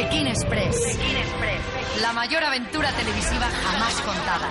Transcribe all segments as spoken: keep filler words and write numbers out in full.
Pekín Express. Pekín Express. La mayor aventura televisiva jamás contada.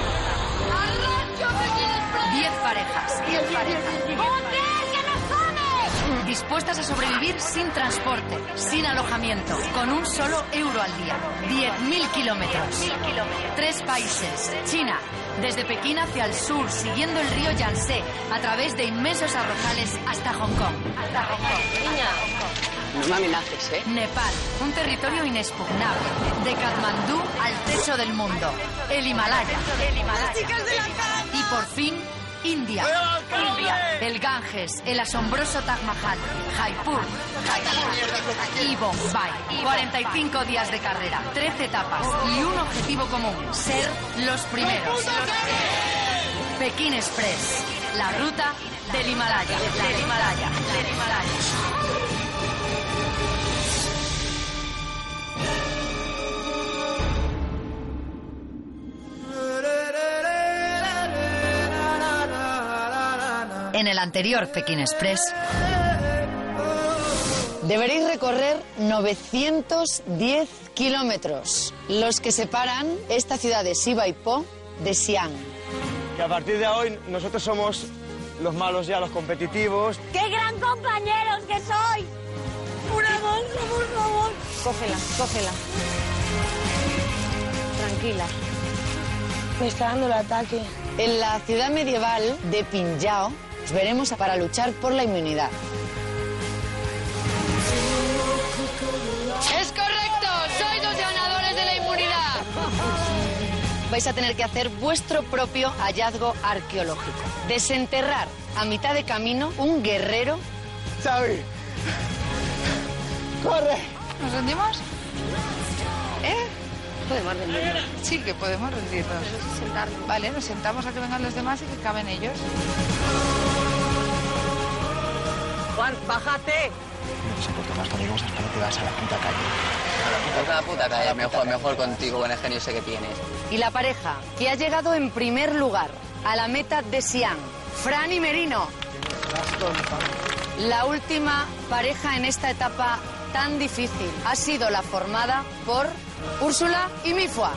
Diez parejas. Diez parejas. Dispuestas a sobrevivir sin transporte, sin alojamiento, con un solo euro al día. diez mil kilómetros. Tres países. China, desde Pekín hacia el sur, siguiendo el río Yangtze, a través de inmensos arrozales hasta Hong Kong. Hasta Hong Kong. Niña. No me amenaces, ¿eh? Nepal, un territorio inexpugnable. De Katmandú al techo del mundo. El Himalaya. El Himalaya. Las chicas de la calle. Y por fin, India. India. El Ganges, el asombroso Taj Mahal, Jaipur, Jaipur y Bombay. cuarenta y cinco días de carrera, trece etapas y un objetivo común: ser los primeros. Pekín Express, la ruta del Himalaya, del Himalaya, del Himalaya. En el anterior Pekín Express, deberéis recorrer novecientos diez kilómetros, los que separan esta ciudad de Sivaipo de Xi'an. Que a partir de hoy nosotros somos los malos ya, los competitivos. ¡Qué gran compañeros que sois! ¡Una bolsa, por favor! Cógela, cógela. Tranquila. Me está dando el ataque. En la ciudad medieval de Pinjao os veremos para luchar por la inmunidad. ¡Es correcto! ¡Sois los ganadores de la inmunidad! Vais a tener que hacer vuestro propio hallazgo arqueológico. Desenterrar a mitad de camino un guerrero. Xavi, corre. ¿Nos rendimos? ¿Eh? Podemos rendirnos. Sí, que podemos rendirnos. Sentarnos. Vale, nos sentamos a que vengan los demás y que caben ellos. Juan, bájate. No sé por qué más conmigo hasta que te vas a la puta calle. A la puta calle, mejor, mejor contigo, con el genio ese que tienes. Y la pareja que ha llegado en primer lugar a la meta de Xi'an, Fran y Merino. La última pareja en esta etapa tan difícil ha sido la formada por Úrsula y Mifua.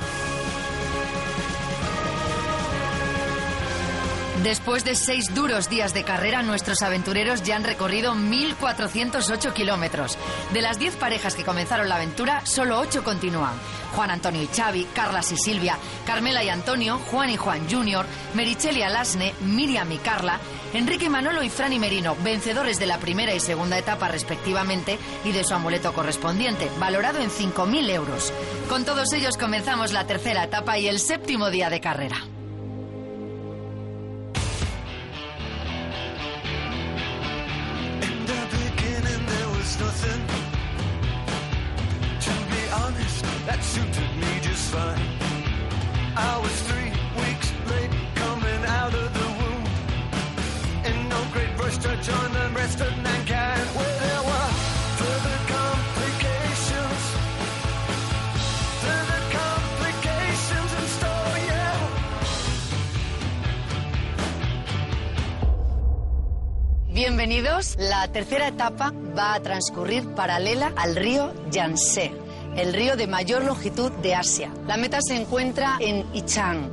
Después de seis duros días de carrera, nuestros aventureros ya han recorrido mil cuatrocientos ocho kilómetros. De las diez parejas que comenzaron la aventura, solo ocho continúan. Juan Antonio y Xavi, Carlas y Silvia, Carmela y Antonio, Juan y Juan junior, Meritxell y Alasne, Miriam y Carla, Enrique y Manolo y Fran y Merino, vencedores de la primera y segunda etapa respectivamente y de su amuleto correspondiente, valorado en cinco mil euros. Con todos ellos comenzamos la tercera etapa y el séptimo día de carrera. Nothing. To be honest, that suited me just fine. I was three weeks late coming out of the womb. In no great rush to join the rest of mankind. Where there were further complications. Further complications in store, yeah. Bienvenidos. La tercera etapa va a transcurrir paralela al río Yangtze, el río de mayor longitud de Asia. La meta se encuentra en Yichang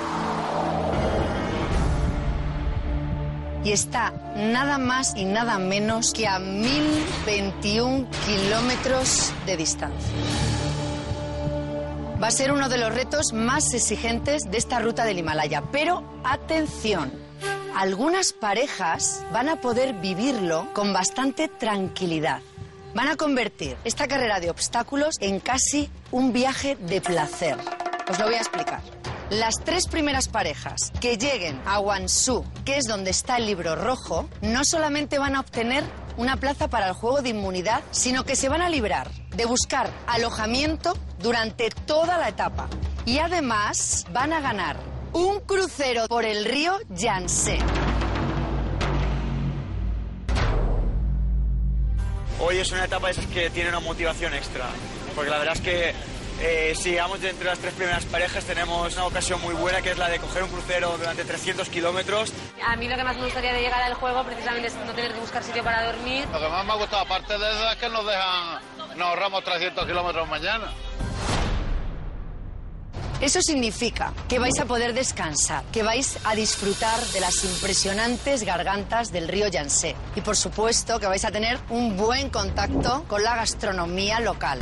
y está nada más y nada menos que a mil veintiún kilómetros de distancia. Va a ser uno de los retos más exigentes de esta ruta del Himalaya, pero atención. Algunas parejas van a poder vivirlo con bastante tranquilidad. Van a convertir esta carrera de obstáculos en casi un viaje de placer. Os lo voy a explicar. Las tres primeras parejas que lleguen a Guangzhou, que es donde está el libro rojo, no solamente van a obtener una plaza para el juego de inmunidad, sino que se van a librar de buscar alojamiento durante toda la etapa. Y además van a ganar un crucero por el río Yangtze. Hoy es una etapa de esas que tiene una motivación extra, porque la verdad es que Eh, si llegamos de entre las tres primeras parejas, tenemos una ocasión muy buena, que es la de coger un crucero durante trescientos kilómetros. A mí lo que más me gustaría de llegar al juego precisamente es no tener que buscar sitio para dormir. Lo que más me ha gustado, aparte de eso, es que nos dejan, nos ahorramos trescientos kilómetros mañana. Eso significa que vais a poder descansar, que vais a disfrutar de las impresionantes gargantas del río Yangtze. Y por supuesto que vais a tener un buen contacto con la gastronomía local.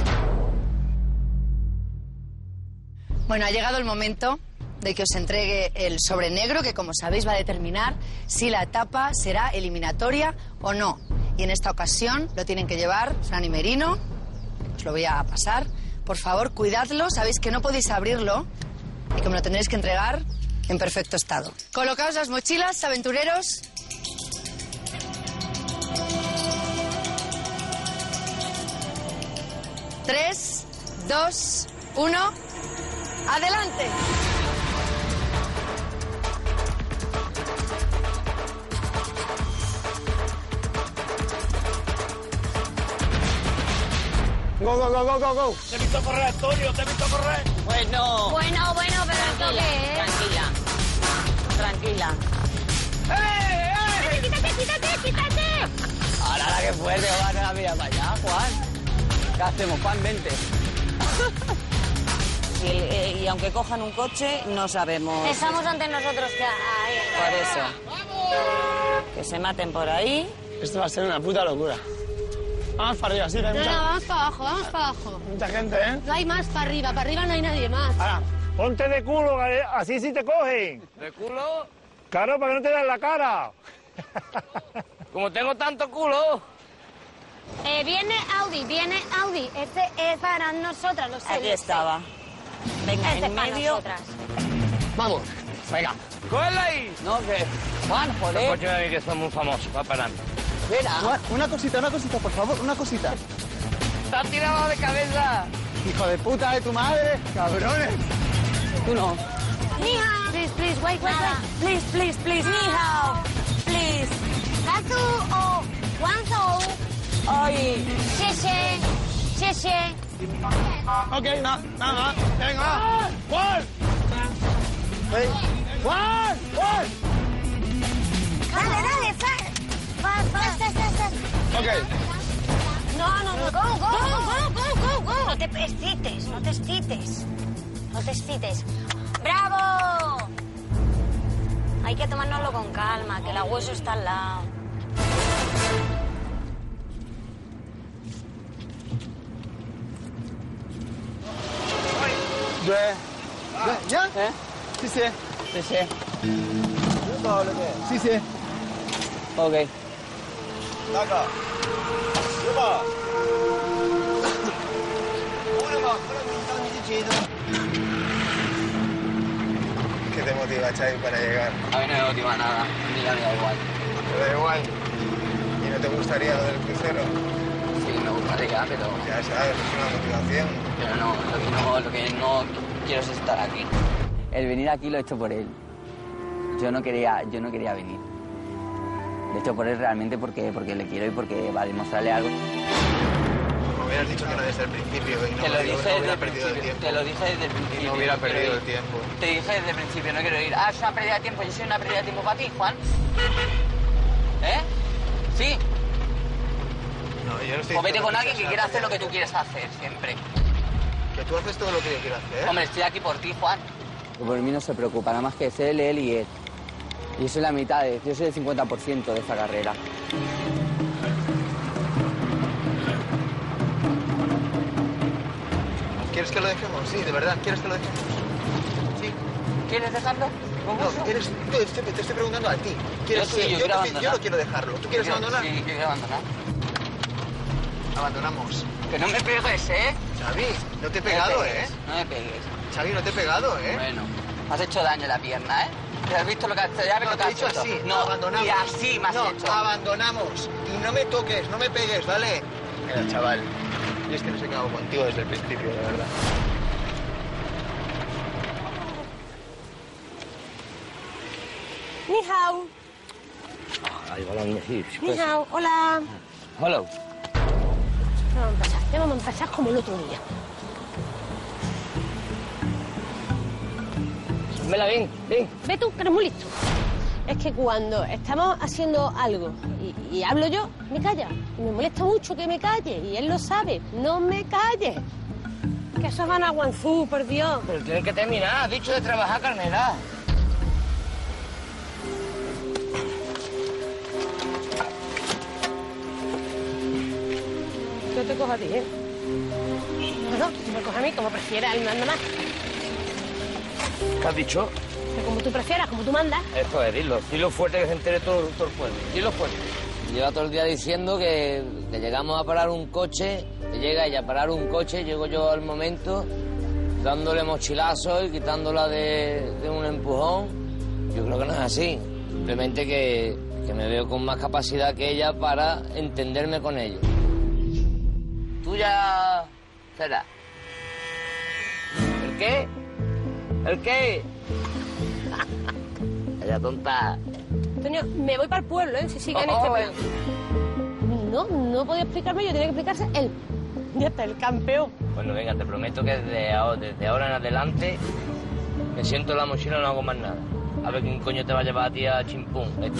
Bueno, ha llegado el momento de que os entregue el sobre negro, que como sabéis va a determinar si la etapa será eliminatoria o no. Y en esta ocasión lo tienen que llevar Fran y Merino. Os lo voy a pasar. Por favor, cuidadlo, sabéis que no podéis abrirlo y que me lo tendréis que entregar en perfecto estado. Colocaos las mochilas, aventureros. Tres, dos, uno, ¡adelante! Go, go, go, go, go, go. Te he visto correr, Antonio, te he visto correr. Bueno. Bueno, bueno, pero esto qué es. Tranquila. Tranquila. ¡Eh, eh! ¡Quítate, quítate, quítate! Ahora, ahora que fuerte, Juan, no mira para allá, Juan. ¿Qué hacemos, Juan? Vente. Y, eh, y aunque cojan un coche, no sabemos. Estamos ante nosotros que ahí. Por eso. Que se maten por ahí. Esto va a ser una puta locura. Vamos para arriba, sí, que hay No, mucha, no, vamos para abajo, vamos para abajo. mucha gente, ¿eh? No hay más para arriba, para arriba no hay nadie más. Ahora, ponte de culo, que así sí te cogen. ¿De culo? Claro, para que no te den la cara. Como tengo tanto culo. Eh, viene Audi, viene Audi. Este es para nosotras, los Aquí estaba. Venga, Este en es para medio. nosotras. Vamos. Venga. ¡Cógela ahí! No, que... Juan, Los joder. coches de mí que son muy famosos, va para adelante. Espera. Una cosita, una cosita, por favor, una cosita. ¡Está tirado de cabeza! Hijo de puta de tu madre, cabrones. Tú no. Ni hao. Please, please, wait, wait, wait. Please, please, please. Ni hao. Please. Gasu o Guangzhou. Ay. Xie xie. Xie xie. Ok, nada, nada, venga. ¡Juan! Ven. ¡Juan! ¡Juan! Dale, dale, Fran. Fast, fast, fast, fast, fast. Ok. No, no, no. Go, go, go, go, go, go. No te excites, no te excites. No te excites. ¡Bravo! Hay que tomárnoslo con calma, que la hueso está al lado. Ve. ¿Ya? ¿Eh? Sí, sí. Sí, sí. Sí, sí. Ok. D'accord. ¿Qué te motiva, Xavi, para llegar? A mí no me motiva nada. A mí ya me da igual. ¿Te da igual? ¿Y no te gustaría lo del crucero? Sí, me gustaría, pero... Ya sabes, es una motivación. Pero no, lo que no, lo que no quiero es estar aquí. El venir aquí lo he hecho por él. Yo no quería, yo no quería venir. Lo he hecho por él realmente porque, porque le quiero y porque va a demostrarle algo. Me hubieras dicho que no desde el principio. Y no Te lo digo, dije no desde hubiera el perdido el principio. tiempo. Te lo dije desde el Y principio. no hubiera no quiero perdido ir. el tiempo. Te dije desde el principio, no quiero ir. Ah, es una pérdida de tiempo. Yo soy una pérdida de tiempo para ti, Juan. ¿Eh? Sí. No, yo no estoy O vete diciendo con que alguien que seas quiera una hacer lo que tú pérdida quieres hacer, siempre. de tiempo. Que tú haces todo lo que yo quiero hacer. Hombre, estoy aquí por ti, Juan. Por mí no se preocupa, nada más que es él, él y él. Y yo soy la mitad, de, yo soy el cincuenta por ciento de esta carrera. ¿Quieres que lo dejemos? Sí, de verdad, ¿quieres que lo dejemos? Sí. ¿Quieres dejarlo? No, eres, te, estoy, te estoy preguntando a ti. ¿Quieres Yo sí, que- yo yo, quiero te- abandonar. yo no quiero dejarlo. ¿Tú quieres Yo- abandonar? Sí, yo quiero abandonar. Abandonamos. Que no me pegues, ¿eh? Xavi, no te he No me pegado, pegues, ¿eh? No me pegues. Xavi, no te he pegado, ¿eh? Bueno, has hecho daño en la pierna, ¿eh? ¿Te has visto lo que has, ya ves No, lo que te he has dicho hecho? así, No, abandonamos. y así me has no, hecho. abandonamos. Y no me toques, no me pegues, ¿vale? Mira, chaval, yo es que no sé qué hago contigo desde el principio, de verdad. Ni hao. Ahí va la Ni hao. Hola. Hello. Ya vamos a empezar, ya vamos a empezar como el otro día. Vela, ven, ven. Ve tú, que eres muy listo. Es que cuando estamos haciendo algo y, y hablo yo, me calla. Y me molesta mucho que me calle. Y él lo sabe. No me calle. Que eso van a Guangzhou, por Dios. Pero tienes que terminar. Has dicho de trabajar, Carmela. Yo te cojo a ti, ¿eh? No, tú me coges a mí como prefieras, él manda más. ¿Qué has dicho? Que como tú prefieras, como tú mandas. Esto es, dilo. Dilo fuerte que se entere todo, todo el pueblo. Dilo fuerte. Lleva todo el día diciendo que, que llegamos a parar un coche, que llega ella a parar un coche, llego yo al momento, dándole mochilazos y quitándola de, de un empujón. Yo creo que no es así. Simplemente que, que me veo con más capacidad que ella para entenderme con ellos. Tú ya... será. ¿El qué? ¿El qué? Ella tonta. Antonio, me voy para el pueblo, ¿eh? Si sigue en Oh, este oh, plan. No, no podía explicarme yo, tenía que explicarse él. Ya está, el campeón. Bueno, venga, te prometo que desde ahora, desde ahora en adelante me siento en la mochila y no hago más nada. A ver quién coño te va a llevar a ti a Chimpún. Esto.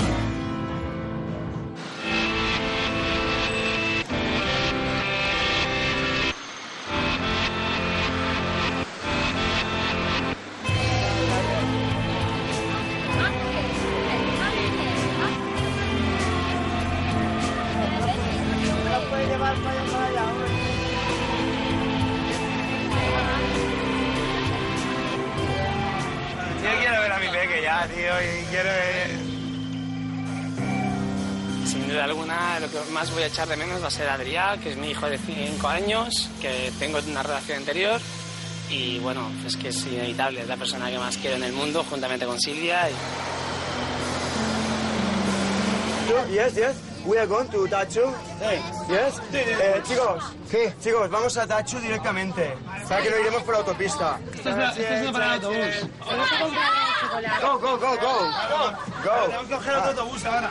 Yo quiero ver a mi peque ya, tío, y quiero ver... Sin duda alguna, lo que más voy a echar de menos va a ser a Adrià, que es mi hijo de cinco años, que tengo una relación anterior y, bueno, es que es inevitable, es la persona que más quiero en el mundo, juntamente con Silvia. Y... Yes, yes. We are going to Tachu. Yes. Eh, chicos, ¿qué? Chicos, vamos a Tachu directamente. O sea que no iremos por autopista. Esto es, esto es una parada de autobús. Go, go, go, go. Go. Tenemos que coger otro autobús ahora.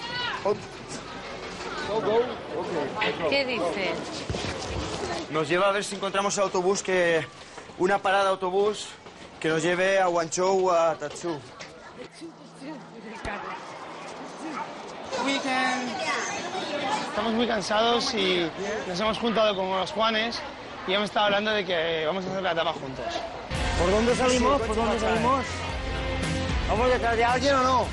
Go, go. Okay. ¿Qué dice? Nos lleva a ver si encontramos el autobús que... Una parada de autobús que nos lleve a Guangzhou o a Tachu. Weekend. Estamos muy cansados y nos hemos juntado con los Juanes y hemos estado hablando de que vamos a hacer la etapa juntos. ¿Por dónde salimos? ¿Por dónde salimos? ¿Vamos detrás de alguien o no?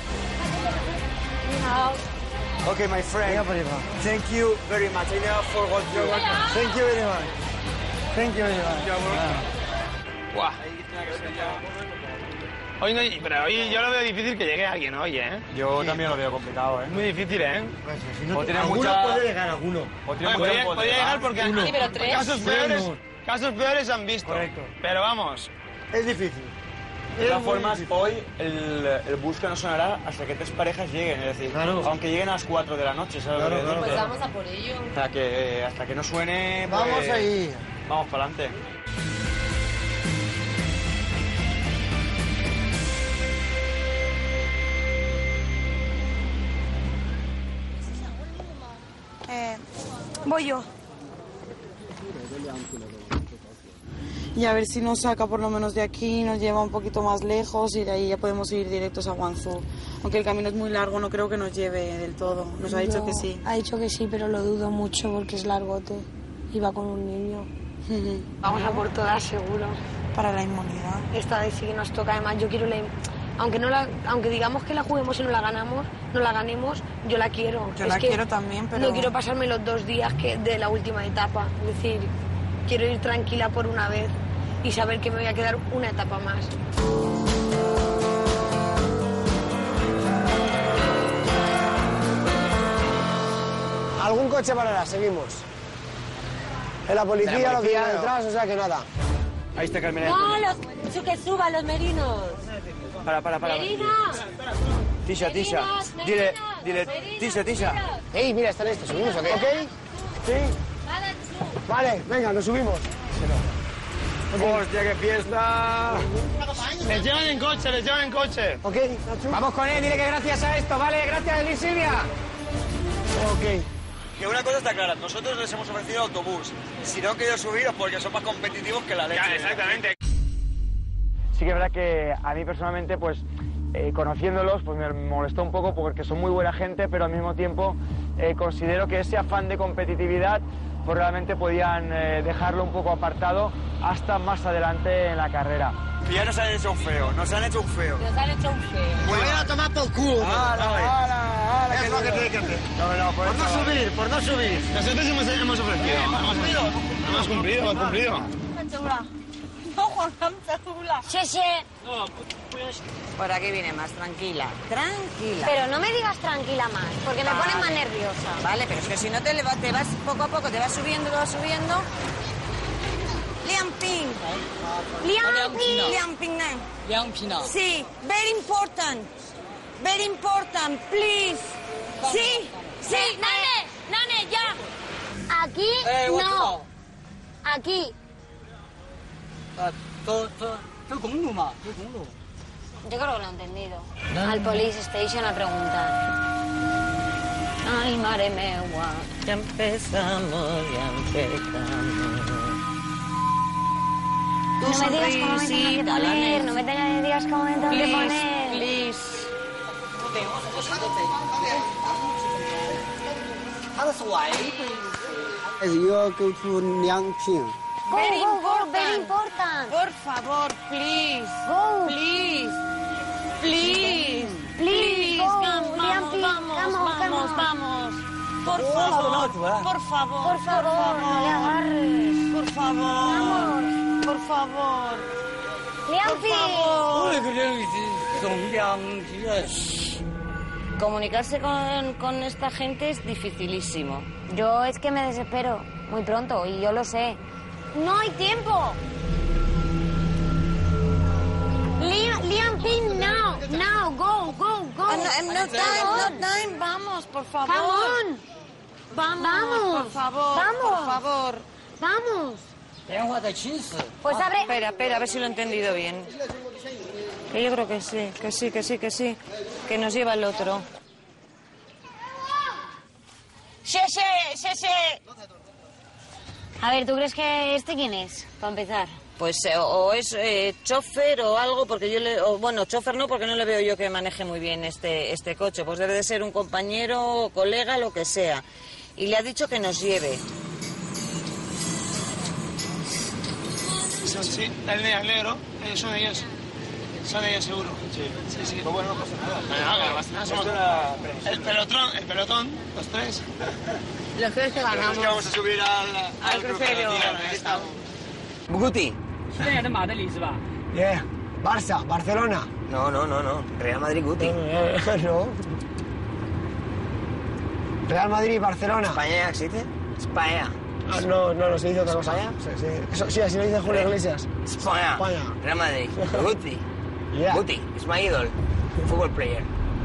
Okay, my friend. Thank you very much. I never forgot you. Thank you very much. Thank you very much. Guau. Hoy no, pero hoy yo lo veo difícil que llegue alguien hoy, ¿eh? Yo también lo veo complicado, ¿eh? Muy difícil, ¿eh? O tiene alguno mucha... puede llegar, alguno. O tiene Bueno, mucha podría, podría llegar porque Uno. Sí, pero tres. casos peores, casos peores han visto. Correcto. Pero vamos. Es difícil. De todas formas, hoy el, el bus que no sonará hasta que tres parejas lleguen. Es decir, Claro. aunque lleguen a las cuatro de la noche, ¿sabes? Claro, lo que claro. digo? Pues vamos a por ello. O sea, que hasta que no suene... pues, Vamos ahí. Vamos para adelante. Eh, voy yo. Y a ver si nos saca por lo menos de aquí, nos lleva un poquito más lejos y de ahí ya podemos ir directos a Guangzhou. Aunque el camino es muy largo, no creo que nos lleve del todo. Nos ha dicho No, que sí. Ha dicho que sí, pero lo dudo mucho porque es largote. Y va con un niño. Vamos a por todas, seguro. Para la inmunidad. Esta vez sí que nos toca. Además, yo quiero la... Aunque, no la... Aunque digamos que la juguemos y no la ganamos, no la ganemos, yo la quiero. Yo Es la que quiero también, pero... No quiero pasarme los dos días que de la última etapa. Es decir, quiero ir tranquila por una vez y saber que me voy a quedar una etapa más. Algún coche parará, seguimos. En la policía, ¿La lo que policía viene no? detrás, o sea que nada. Ahí está Carmela. No, los... que suban los merinos. Para, para, para. Merinos. Tisha, Tisha. Merinos, Dile, merinos, dile, merinos, Tisha, Tisha. merinos. Ey, mira, están estos, ¿subimos o qué? ¿Ok? Sí. Vale, venga, nos subimos. ¡Hostia, qué fiesta! Les llevan en coche, les llevan en coche. Ok, Nacho. Vamos con él, dile que gracias a esto, ¿vale? Gracias, Eli Silvia. Ok. Que una cosa está clara, nosotros les hemos ofrecido autobús. Si no han querido subir es porque son más competitivos que la leche. Ya, exactamente. sí que es verdad que a mí personalmente, pues, eh, conociéndolos, pues me molestó un poco porque son muy buena gente, pero al mismo tiempo eh, considero que ese afán de competitividad, pues realmente podían eh, dejarlo un poco apartado hasta más adelante en la carrera. Y ya nos han hecho un feo, nos han hecho un feo. Nos han hecho un feo. Pues voy a tomar por culo. ¡Hala, hala, hala! Es lo que tiene que hacer. No, no, por no subir, por no subir. Nosotros hemos, hemos ofrecido. Hemos cumplido. Hemos cumplido, hemos cumplido. Sí, sí. Por aquí viene más, tranquila. Tranquila. Pero no me digas tranquila más, porque me Vale. pone más nerviosa. Vale, pero es que si no te, leva- te vas poco a poco, te vas subiendo, te vas subiendo. Liam Ping. Liam Ping. Liam Ping. Liam Ping. Sí, very important. Very important, please. Sí, sí. Nane, Nane, ya. Aquí, Eh, no. Aquí. Yo creo que lo he entendido. Al police station a preguntar. Ay, mare meua. Ya empezamos, ya empezamos. No me digas cómo me tengo que poner, no me tengas- digas cómo me tengo que Please, poner. please. Yo que un Liang Ping. Go, Very go, go, important. very important. Por favor, please. Go. Please. Please. Please, go, Vamos, Liam Ping, vamos, vamos, vamos, vamos. Por Oh, favor, no, tú, ¿eh? por favor, Por favor, no le agarres. por favor, Vamos. por favor, Liam por favor. Comunicarse con, con esta gente es dificilísimo. Yo es que me desespero muy pronto y yo lo sé. No hay tiempo. Liam, Liam Ping, now, now, go, go, go. Ah, no, no time, no time, vamos, por favor. Come on. Vamos, Vamos. por favor, Vamos. por favor. Vamos. Pues Ah, abre. Espera, espera, a ver si lo he entendido bien. Que yo creo que sí, que sí, que sí, que sí. Que nos lleva el otro. Sí, sí, sí, sí. A ver, ¿tú crees que este quién es? Para empezar. Pues eh, o es eh, chofer o algo, porque yo le... O, bueno, chofer no, porque no le veo yo que maneje muy bien este, este coche. Pues debe de ser un compañero, colega, lo que sea. Y le ha dicho que nos lleve. Sí, sí, el negro, el negro, eh, son ellos. Son ellos seguro. Sí, sí, sí. Pues bueno, no pasa nada. No, no, no pasa nada. Somos Es una el pelotón, el pelotón, los tres. Los tres que Pero es que vamos a subir al, al, Al crucero. Ahí estamos. Guti. Yeah. Barça, Barcelona. No, no, no, no. Real Madrid, Guti. No. Real Madrid, Barcelona. ¿España existe? España. Ah, no, no, no, se dice otra cosa. ¿España? Sí, sí. Eso, sí, así lo dice Julio Iglesias. España. España. Real Madrid. Guti. Yeah. Guti, es my idol. Football player.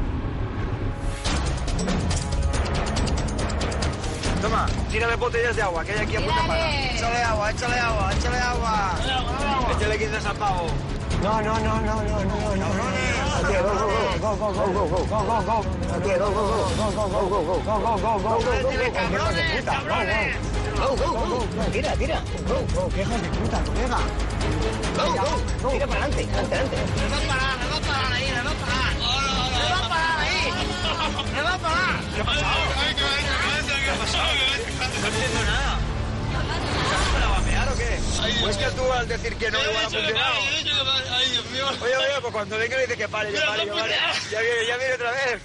Toma, tírame botellas de agua, que hay aquí a puta para. Échale agua, échale agua, échale agua. Échale quince al pavo. No, no, no, no, no, no, no, no. Tío, go, go, go, go, go, go, go, go, go, go. Tío, go, go, go, go, go, go, go, go, go, go, go, go, go, go, cabrones, cabrones. Go, go, go. Tira, tira. go, go, qué hijos de puta, colega. Go, go. Tira para adelante, adelante, adelante. Me va a parar, me va a parar ahí, me va a parar. Me va a parar ahí. Me va a parar. ¿Qué ha pasado? ¿Qué ha pasado? No entiendo nada. ¿Estás para vapear o qué? Pues que tú al decir que no igual ha funcionado. Ay, Dios mío. Oye, oye, pues cuando venga le dice que pare, que pare, que pare. Ya viene, ya viene otra vez.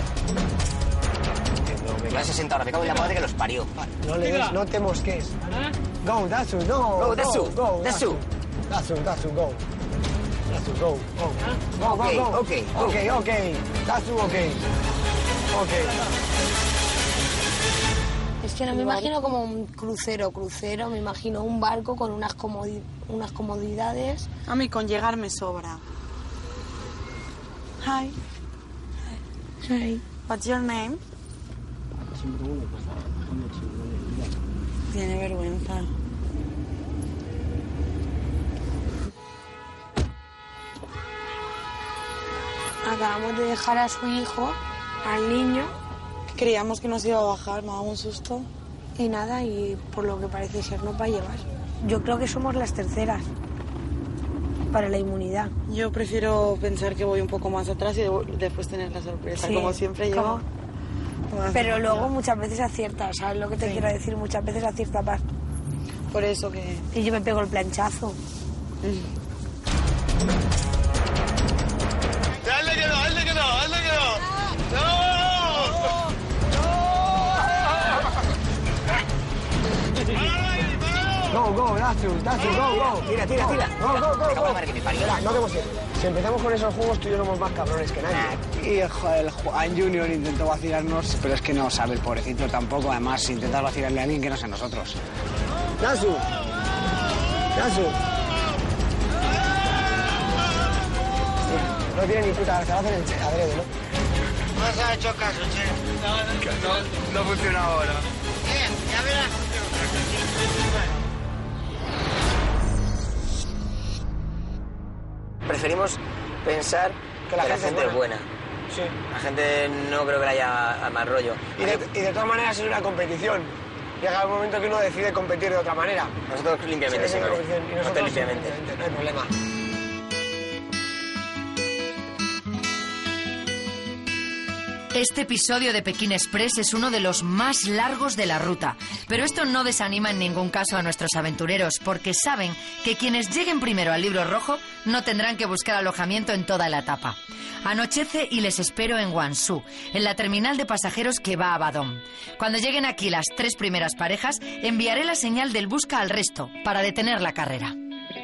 Me quedan sesenta horas, me cago en la madre que los parió. No le des, no te mosques. Go, Datsu, no. Go, Datsu, go, Datsu. Datsu, Datsu, go. Datsu, go, go. Go, go, Ok, go. ok, Ok, ok. Datsu, ok. Ok. Es que no me imagino como un crucero, crucero, me imagino un barco con unas, comodi- unas comodidades. A mí con llegar me sobra. Hi. Hi. What's your name? Tiene vergüenza. Acabamos de dejar a su hijo, al niño, Creíamos que nos iba a bajar, me daba un susto. y nada, y por lo que parece ser nos va a llevar. Yo creo que somos las terceras. para la inmunidad. Yo prefiero pensar que voy un poco más atrás y de- después tener la sorpresa, Sí, como siempre como- llevo. como Pero hace- luego muchas veces acierta, ¿sabes lo que te Sí. quiero decir? Muchas veces acierta más. Por eso que... Y yo me pego el planchazo. ¡Hazle que no, hazle que no, hazle que no! ¡No! Go, go, Dazu, Dazu, go, go. Tira, tira, tira. Go, go, go, Me cago en go. la madre que me parió. Espera, no te emociones. Si empezamos con esos juegos, tú y yo somos más cabrones que nadie. Y el, el Juan Junior intentó vacilarnos, pero es que no sabe el pobrecito tampoco. Además, intentar vacilarle a alguien que no sea nosotros. Dazu. Dazu. No tiene ni puta, te va a hacer el che, adrede, ¿no? No se ha hecho caso, che. No, no funciona ahora. Bien, ya verás. Preferimos pensar que la, gente, es buena. Sí. La gente no creo que le haya mal rollo. Y de, y de todas maneras es una competición. Llega el momento que uno decide competir de otra manera. Nosotros limpiamente, Sí, es una siempre. competición. Y Nosotros nosotros limpiamente. simplemente, no hay problema. Este episodio de Pekín Express es uno de los más largos de la ruta, pero esto no desanima en ningún caso a nuestros aventureros, porque saben que quienes lleguen primero al Libro Rojo no tendrán que buscar alojamiento en toda la etapa. Anochece y les espero en Guangzhou, en la terminal de pasajeros que va a Badong. Cuando lleguen aquí las tres primeras parejas, enviaré la señal del busca al resto para detener la carrera.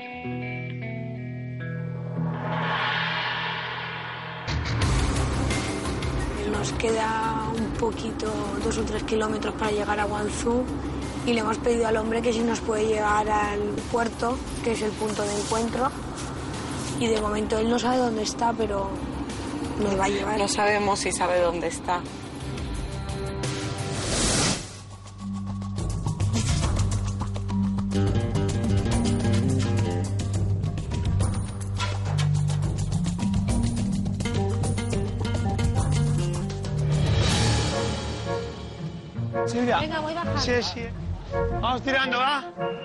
Nos queda un poquito, dos o tres kilómetros para llegar a Guangzhou y le hemos pedido al hombre que si nos puede llevar al puerto, que es el punto de encuentro. Y de momento él no sabe dónde está, pero nos va a llevar. No sabemos si sabe dónde está. Silvia. Venga, voy bajando. Sí, sí. Vamos tirando, ¿va?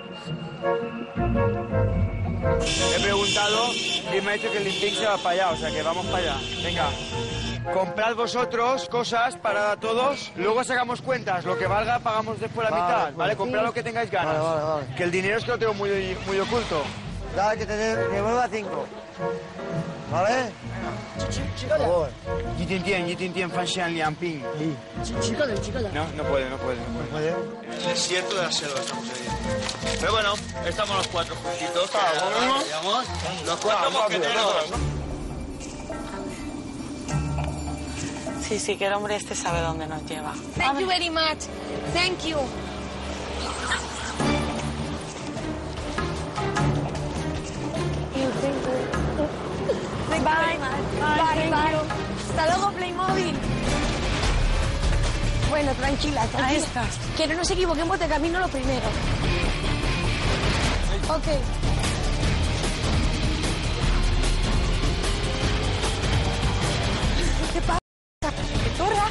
He preguntado y me ha dicho que el Limping se va para allá, o sea que vamos para allá. Venga. Comprad vosotros cosas para todos, luego sacamos cuentas, lo que valga pagamos después la Vale, mitad, pues ¿vale? sí. Comprad lo que tengáis ganas. Vale, vale, vale. Que el dinero es que lo tengo muy, muy oculto. Dale, que te de- devuelva cinco. ¿Vale? Por favor. Yitintien, Yitintien, Fanshan, Liamping. No, no puede, no puede, no puede. En el desierto de la selva estamos ahí. Pero bueno, estamos los cuatro juntitos. Digamos, los cuatro mosqueteros. Sí, sí, que el hombre este sabe dónde nos lleva. Thank you very much. Thank you. Bye, bye, bye, bye. Hasta luego, Playmobil. Bueno, tranquila, tranquila. Ahí estás. Que no nos equivoquemos de camino lo primero. Ok. ¿Qué pasa? ¿Qué corras?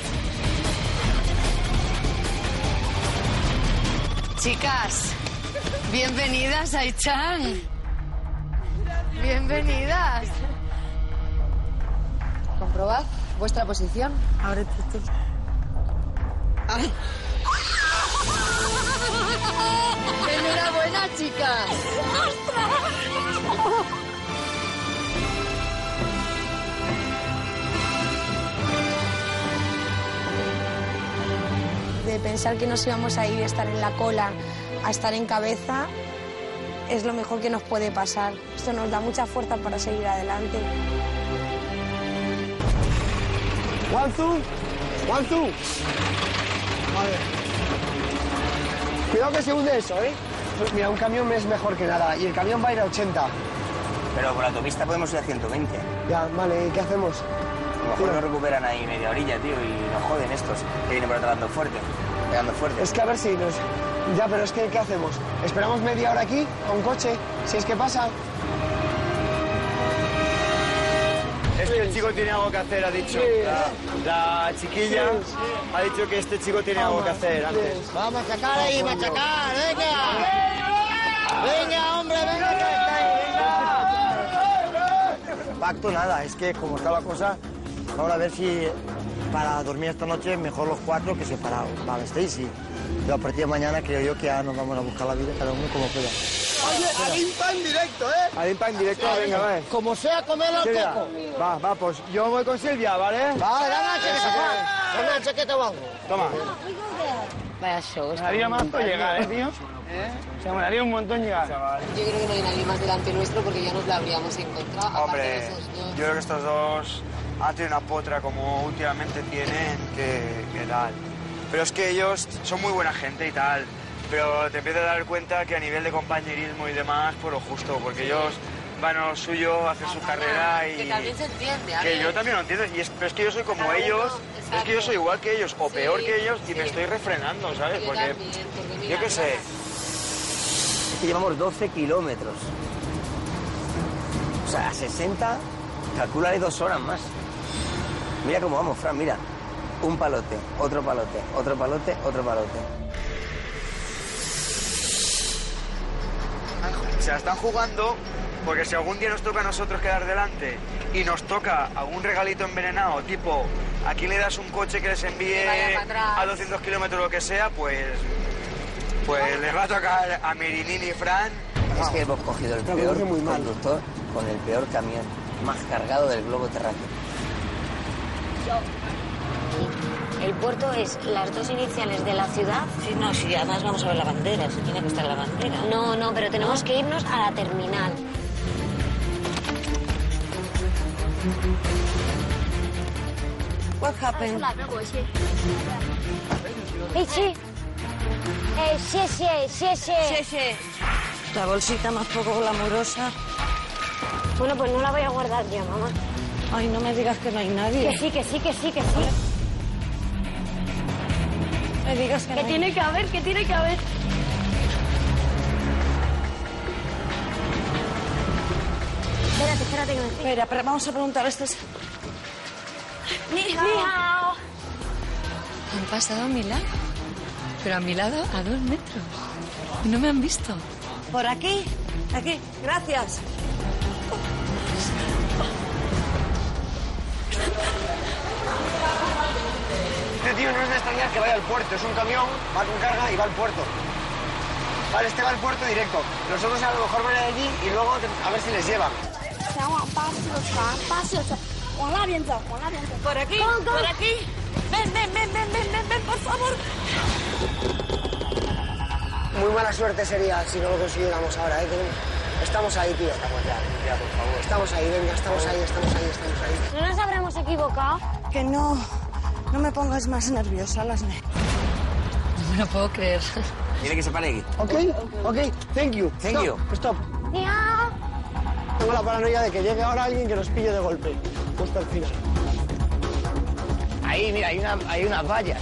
Chicas, bienvenidas a Aichan. Bienvenidas. Comprobad vuestra posición. Ábrete tú. Ay. Enhorabuena, chicas. De pensar que nos íbamos a ir a estar en la cola, a estar en cabeza, es lo mejor que nos puede pasar. Esto nos da mucha fuerza para seguir adelante. Guangzhou, Guangzhou. Vale. Cuidado que se hunde eso, ¿eh? Pues mira, un camión es mejor que nada y el camión va a ir a ochenta. Pero por la autopista podemos ir a ciento veinte. Ya, vale, ¿y qué hacemos? A lo mejor nos recuperan ahí media orilla, tío, y nos joden estos que vienen por atrás dando fuerte. Pegando fuerte. Es que a ver si nos... Ya, pero es que, ¿qué hacemos? ¿Esperamos media hora aquí a un coche? Si es que pasa... Es que el chico tiene algo que hacer, ha dicho. Sí. La, la chiquilla Sí, sí. ha dicho que este chico tiene algo que hacer antes. Vamos a sacar ahí, machacar, venga. Venga, hombre, venga, que está ahí, venga. pacto nada, es que como está la cosa, vamos a ver si para dormir esta noche mejor los cuatro que separados, ¿vale? Stacy. Pero a partir de mañana creo yo que ya nos vamos a buscar la vida cada uno como pueda. Oye, Alimpa en directo, ¿eh? Alimpa en directo, venga, va. Como sea, comerlo Silvia, poco. va, va, pues yo voy con Silvia, ¿vale? Va, gana, que se va. Una chaqueta banco. Toma. Vaya show. Me daría más por llegar, ¿eh, tío? ¿Eh? O sea, me daría un montón llegar. Yo creo que no hay nadie más delante nuestro porque ya nos la habríamos encontrado. Hombre, yo creo que estos dos han tenido una potra como últimamente tienen, que, que tal. Pero es que ellos son muy buena gente y tal, pero te empiezas a dar cuenta que a nivel de compañerismo y demás, pues lo justo, porque ellos van a lo suyo, hacen su carrera y... Que también se entiende, a Que ver. yo también lo entiendo, y es, pero es que yo soy como ellos, es que yo soy igual que ellos, o peor que ellos, y me estoy refrenando, ¿sabes? Yo Porque, también, porque mira, yo qué sé... Llevamos doce kilómetros. O sea, a sesenta, calcula de dos horas más. Mira cómo vamos, Fran, mira. Un palote, otro palote, otro palote, otro palote. Se la están jugando porque si algún día nos toca a nosotros quedar delante y nos toca algún regalito envenenado, tipo, aquí le das un coche que les envíe a doscientos kilómetros lo que sea, pues... Pues les va a tocar a Merinín y Fran. Es que hemos cogido el peor conductor con el peor camión más cargado del globo terráqueo. El puerto es las dos iniciales de la ciudad. Sí, no, sí, además vamos a ver la bandera, si tiene que estar la bandera. No, no, pero tenemos que irnos a la terminal. What happened? 一起。哎，谢谢，谢谢。 谢谢。La bolsita más poco glamurosa. Bueno, pues no la voy a guardar ya, mamá. Ay, no me digas que no hay nadie. Que sí, que sí, que sí, que sí. Me digas que, Que no hay... tiene que haber, que tiene que haber. Espérate, espérate que me estoy... Espera, pero vamos a preguntar a estos... Ni hao. Han pasado a mi lado, pero a mi lado a dos metros. Y no me han visto. Por aquí, aquí, gracias. Este tío no es de extrañar que vaya al puerto, es un camión, va con carga y va al puerto. Vale, este va al puerto directo. Nosotros a lo mejor van de allí y luego a ver si les llevan. Por aquí, por aquí. Ven, ven, ven, ven, ven, ven, ven, por favor. Muy mala suerte sería si no lo consiguiéramos ahora, ¿eh? Que estamos ahí, tío. Estamos ya, ya, por favor. Estamos ahí, venga, estamos ahí, estamos ahí, estamos ahí. ¿No nos habremos equivocado? Que no, no me pongas más nerviosa, Lasne. No me lo puedo creer. Tiene que se pare aquí. Ok, ok, thank you. Thank Stop, you. Stop. Ni hao. Tengo la paranoia de que llegue ahora alguien que nos pille de golpe, justo al final. Ahí, mira, hay, una, hay unas vallas.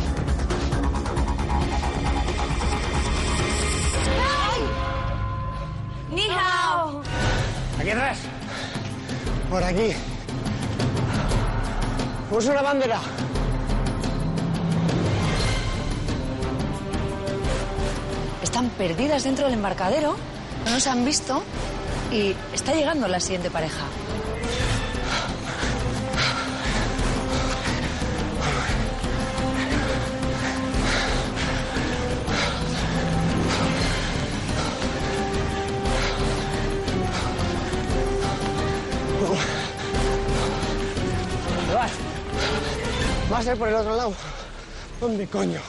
Ni hao. Aquí atrás. Por aquí. Puso una bandera. Están perdidas dentro del embarcadero, no nos han visto y está llegando la siguiente pareja. ¿Dónde vas? Va a ser por el otro lado. ¿Dónde coño?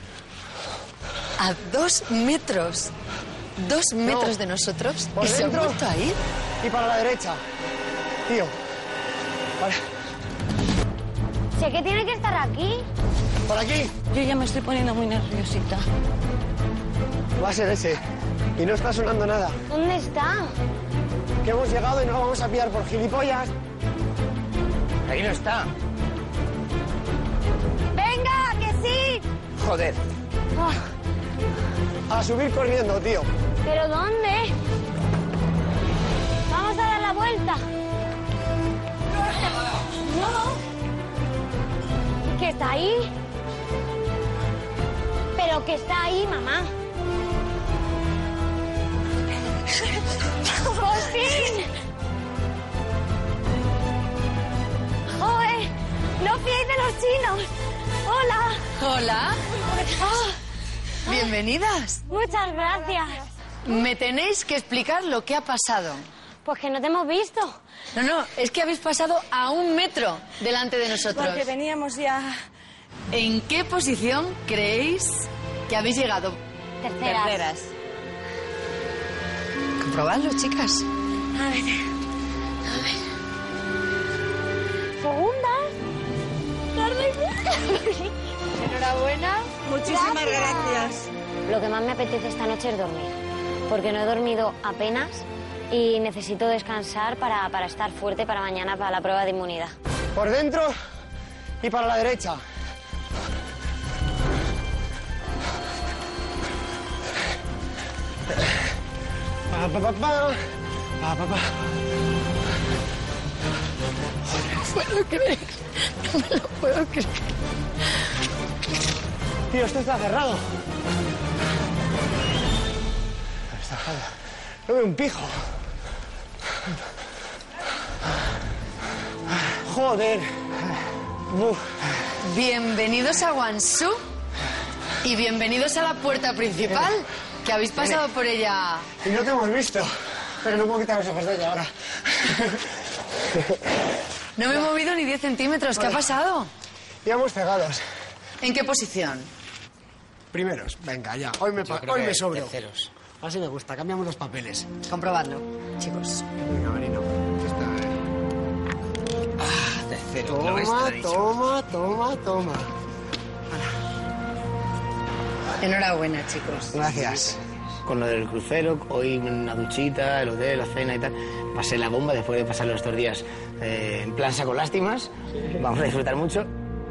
A dos metros. Dos metros de nosotros Por y se han dentro vuelto a ir. y para la derecha. Tío. Para. Sé que tiene que estar aquí. Por aquí. Yo ya me estoy poniendo muy nerviosita. Va a ser ese. Y no está sonando nada. ¿Dónde está? Que hemos llegado y no lo vamos a pillar por gilipollas. Ahí no está. ¡Venga, que sí! Joder. Ah, A subir corriendo, tío. ¿pero dónde? Vamos a dar la vuelta. No. ¿Que está ahí? ¿Pero que está ahí, mamá? ¡Por fin! os fiéis de los chinos. Hola. Hola. Oh, bienvenidas. Muchas gracias. Me tenéis que explicar lo que ha pasado. Pues que no te hemos visto. No, no, es que habéis pasado a un metro delante de nosotros. Porque veníamos ya... ¿En qué posición creéis que habéis llegado? Terceras. Terceras. Comprobadlo, chicas. A ver. A ver. Segundas. Enhorabuena. Muchísimas gracias. gracias. Lo que más me apetece esta noche es dormir. Porque no he dormido apenas y necesito descansar para, para estar fuerte para mañana, para la prueba de inmunidad. Por dentro y para la derecha. Pa, pa, pa, pa. Pa, pa, pa. No puedo creer. No me lo puedo creer. Tío, esto está cerrado. Está cerrado. No veo un pijo. Joder. Uf. Bienvenidos a Guangzhou y bienvenidos a la puerta principal, que habéis pasado por ella. Y no te hemos visto, pero no puedo quitar los ojos de ella ahora. No me he movido ni diez centímetros. ¿Qué ha pasado? Íbamos pegados. ¿En qué posición? Primeros, venga, ya. Hoy me, Yo pa- creo hoy que me sobro. terceros. Así me gusta, cambiamos los papeles. Comprobadlo, chicos. Venga, Marino. Ah, tercero. lo ves, te lo Toma, he dicho. toma, toma, toma. Enhorabuena, chicos. Gracias. Con lo del crucero, hoy una duchita, el hotel, la cena y tal. Pasé la bomba después de pasar estos días eh, en plan saco lástimas. Vamos a disfrutar mucho.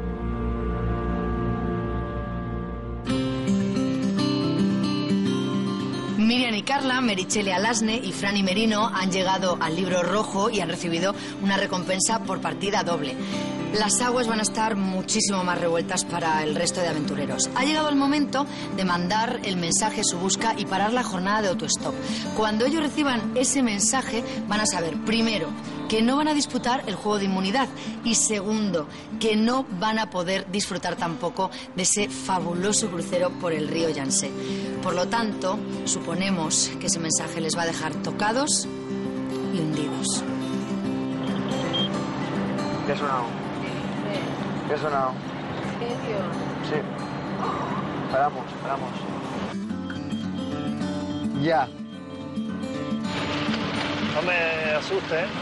Miriam y Carla, Merichele Alasne y Franny Merino han llegado al Libro Rojo y han recibido una recompensa por partida doble. Las aguas van a estar muchísimo más revueltas para el resto de aventureros. Ha llegado el momento de mandar el mensaje Su Busca y parar la jornada de autostop. Cuando ellos reciban ese mensaje van a saber, primero, que no van a disputar el juego de inmunidad y segundo, que no van a poder disfrutar tampoco de ese fabuloso crucero por el río Yangtze. Por lo tanto, suponemos que ese mensaje les va a dejar tocados y hundidos. ¿Qué ha sonado? ¿Qué ha sonado? Sí. Paramos, paramos. Ya. No me asuste, ¿eh?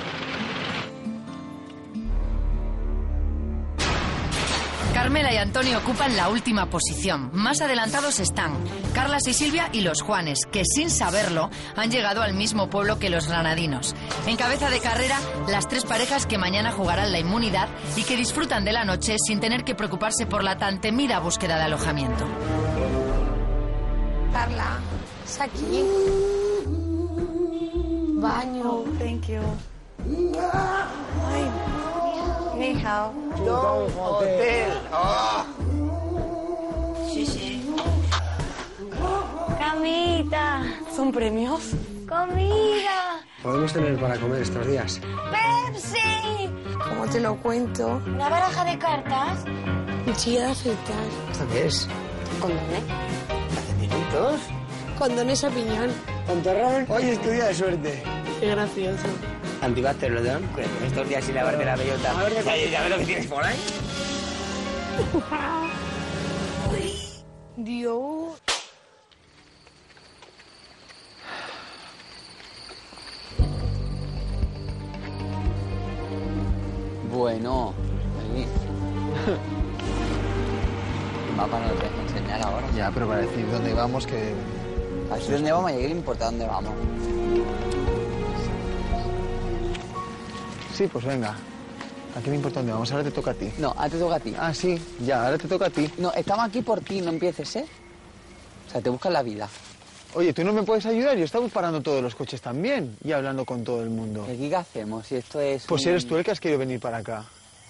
Carmela y Antonio ocupan la última posición. Más adelantados están Carlas y Silvia y los Juanes, que sin saberlo han llegado al mismo pueblo que los granadinos. En cabeza de carrera, las tres parejas que mañana jugarán la inmunidad y que disfrutan de la noche sin tener que preocuparse por la tan temida búsqueda de alojamiento. Carla, es aquí. Baño. Thank you. Ay, ni hao. Don Hotel. Ah. Sí, sí. Camita. ¿Son premios? Comida. Podemos tener para comer estos días. Pepsi. ¿Cómo te lo cuento? Una baraja de cartas. Cuchilla de afeitar. ¿Esto qué es? Condones. ¿Calcetinitos? Condones a piñón. ¿Tontorrón? Hoy es tu día de suerte. Qué gracioso. Antibacter, ¿lo dan? Estos días sin lavarte la bellota. A ver, Ya, ya ves lo que tienes por ahí. Dios. Bueno, ahí. Papá no lo tienes que enseñar ahora. Ya, pero para decir dónde vamos, que... Así dónde vamos, y qué le importa dónde vamos. Sí, pues venga. ¿A qué le importa dónde vamos? Ahora te toca a ti. No, ahora te toca a ti. Ah, sí, ya, ahora te toca a ti. No, estamos aquí por ti, no empieces, ¿eh? O sea, te buscas la vida. Oye, ¿tú no me puedes ayudar? Yo estaba parando todos los coches también y hablando con todo el mundo. ¿Y aquí qué hacemos? Si esto es Pues un- eres tú el que has querido venir para acá.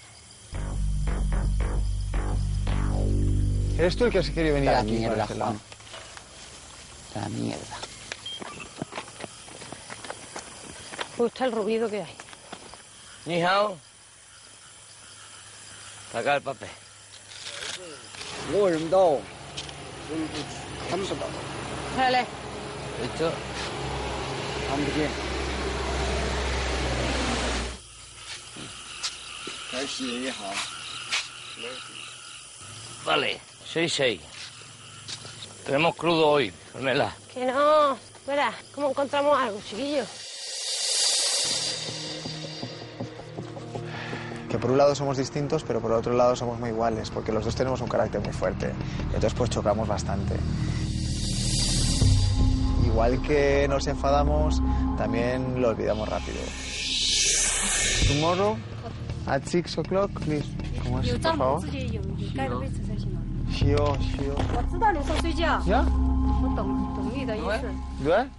Eres tú el que has querido venir Para la aquí, mierda, para este lado. Juan. Para la mierda. Me gusta el ruido que hay. Ni hao. Saca el papel. Dale. ¿Listo? Vale, seis seis. Tenemos crudo hoy, Carmela. Que no. Espera, ¿cómo encontramos algo, chiquillo? Que por un lado somos distintos, pero por otro lado somos muy iguales, porque los dos tenemos un carácter muy fuerte. Entonces pues chocamos bastante. Igual que nos enfadamos, también lo olvidamos rápido. Tomorrow at six o'clock, please. ¿Cómo es, por favor? Shio, shio. ¿Ya? ¿Due?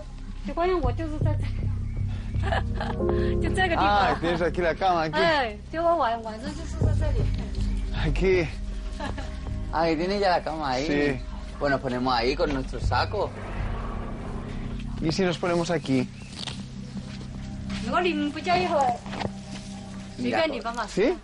Ah, tienes aquí la cama, aquí. Aquí. Ah, que tiene ya la cama ahí. Sí. Pues nos ponemos ahí con nuestro saco. ¿Y si nos ponemos aquí? ¿Sí?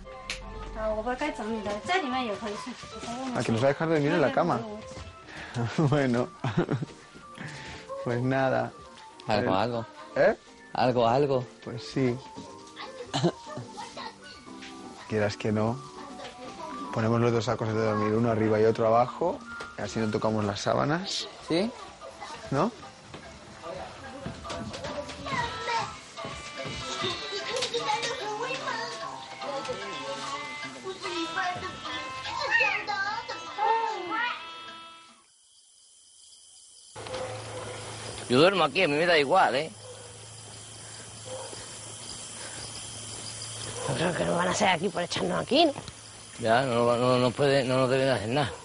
¿A que nos va a dejar dormir en la cama? Bueno. Pues nada. Algo, algo. ¿Eh? Algo, algo. Pues sí. Quieras que no. Ponemos los dos sacos de dormir, uno arriba y otro abajo. Y así no tocamos las sábanas. ¿Sí? ¿No? Yo duermo aquí, a mí me da igual, ¿eh? Yo creo que no van a ser aquí por echarnos aquí, ¿no? Ya, no, no, no, puede, no nos deben hacer nada.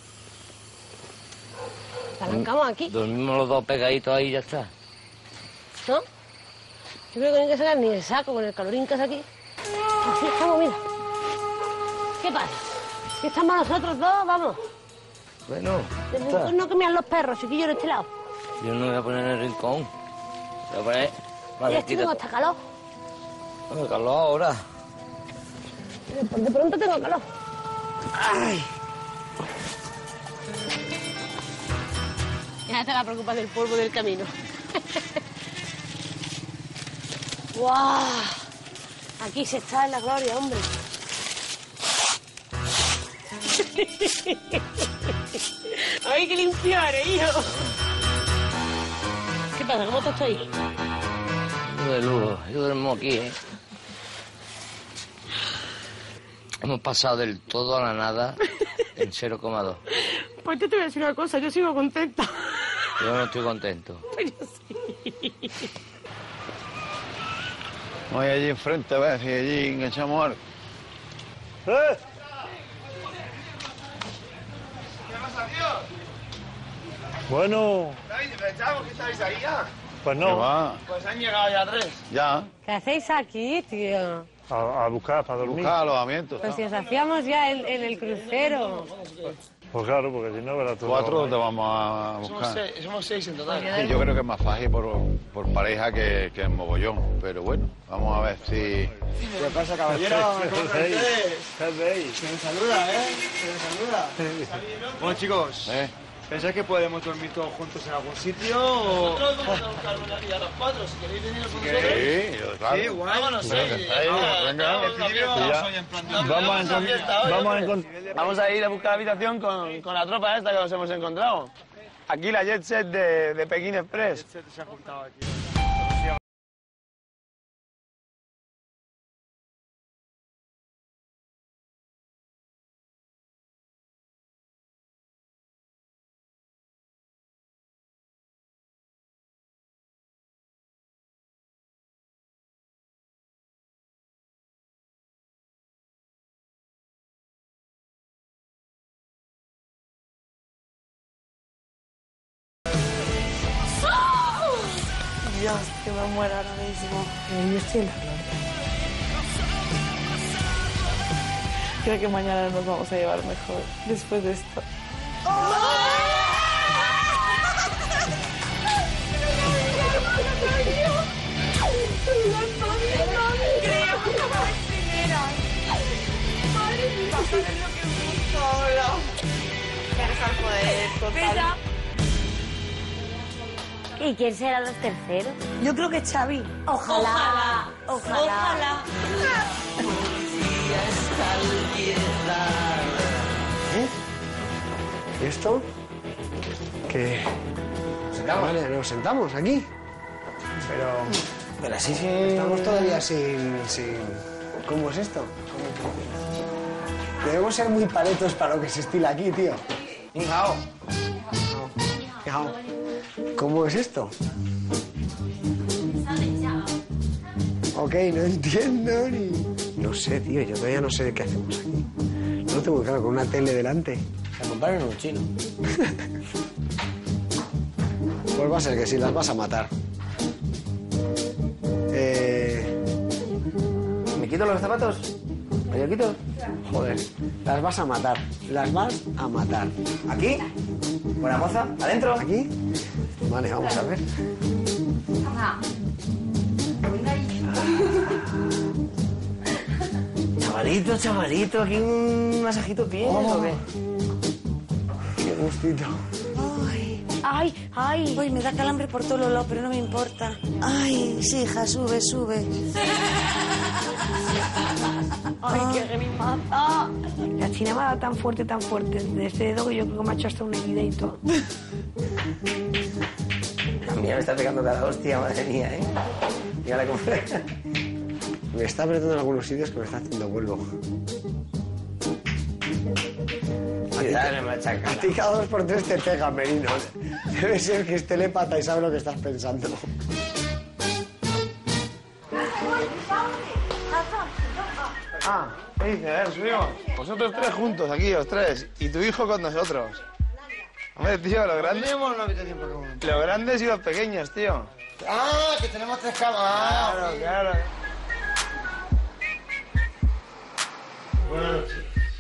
Arrancamos aquí, Dormimos los dos pegaditos ahí y ya está. ¿no? Yo creo que no hay que sacar ni el saco con el calorín que es aquí. Así estamos, mira. ¿Qué pasa? ¿Que estamos nosotros dos? Vamos. Bueno, ya No, está. no que miran los perros, chiquillo, en este lado. Yo no me voy a poner en el rincón. Voy a poner... Vale, Ya estoy tengo quítate. hasta calor. Bueno, calor ahora. De pronto tengo calor. Ay. Ya te la preocupas del polvo del camino. ¡Guau! Aquí se está en la gloria, hombre. ¡Ay, que limpiar, eh, hijo! ¿Qué pasa? ¿Cómo estás tú ahí? Yo de lujo, yo duermo aquí, ¿eh? Hemos pasado del todo a la nada en cero coma dos. Pues yo te voy a decir una cosa, yo sigo contenta. Yo no estoy contento. Pero sí. Voy allí enfrente a ver si allí enganchamos algo. ¡Eh! Bueno, ¿Pensamos que estáis ahí ya? pues ¿Qué no. va? Pues han llegado ya tres. Ya. ¿Qué hacéis aquí, tío? A, a buscar para dormir. Buscar alojamiento. Pues si os hacíamos ya en, en el crucero. Pues claro, porque si no, verás tú. Cuatro te vamos a Somos buscar. seis, somos seis en total. Sí, yo creo que es más fácil por, por pareja que, que en mogollón. Pero bueno, vamos a ver si... ¿Qué pasa, caballero? ¿Cómo están ustedes? ¿Qué hacéis? Se me saluda, ¿eh? Se me saluda. Bueno, chicos, ¿Eh? ¿Pensáis que podemos dormir todos juntos en algún sitio o...? Nosotros vamos a buscar una aquí a los cuatro, si queréis venir con nosotros. Sí, yo, claro. Sí, guay. Vámonos, Venga, sí. ahí, Vamos, venga. vamos, vamos, Ya. vamos hoy en plan de- Vamos a Vamos a encon- fiesta hoy, vamos a hombre. encon- Vamos a ir a buscar habitación con, con la tropa esta que nos hemos encontrado. Aquí la Jet Set de, de Pekín Express. Se ha juntado aquí. Dios, que me muero ahora mismo. Yo estoy en la gloria. Creo que mañana nos vamos a llevar mejor después de esto. Madre mía. sorpresa. ¿Y quién será los terceros? Yo creo que Xavi. Ojalá. Ojalá. Ojalá. ¿Y esto? ¿Qué? Vale, nos sentamos aquí. Pero... Pero así sí... Estamos todavía sin... sin... ¿Cómo es esto? Debemos ser muy paletos para lo que se estila aquí, tío. Hijao. Hijao. ¿Cómo es esto? Ok, no entiendo ni... No sé, tío, yo todavía no sé qué hacemos aquí. No lo tengo muy claro, con una tele delante. Se compraron en un chino. Pues va a ser que sí, las vas a matar. Eh... ¿Me quito los zapatos? ¿Me los quito? Joder, las vas a matar. Las vas a matar. ¿Aquí? ¿Buena moza? ¿Adentro? ¿Aquí? Vale, vamos a ver. Chavalito, chavalito, aquí un masajito piel, Oh. ¿o qué? Qué gustito. Ay, ay, ay. Uy, me da calambre por todo lo lado, pero no me importa. Ay, sí, hija, sube, sube. Ay, que me mata. La china me ha dado tan fuerte, tan fuerte de este dedo que yo creo que me ha hecho hasta una herida y todo. A mí me está pegando cada hostia, madre mía, ¿eh? Ya la compré. Me está apretando en algunos sitios que me está haciendo vuelvo. Dale, machaca. A ti cada dos por tres te pega, Merino. Debe ser que es telépata y sabe lo que estás pensando. Ah, ¿qué dices? A ver, subimos. Vosotros tres juntos, aquí, los tres. Y tu hijo con nosotros. Hombre, tío, los grandes... Tenemos una habitación para cada uno. Los grandes y los pequeños, tío. Ah, que tenemos tres camas. Claro, claro. Buenas noches.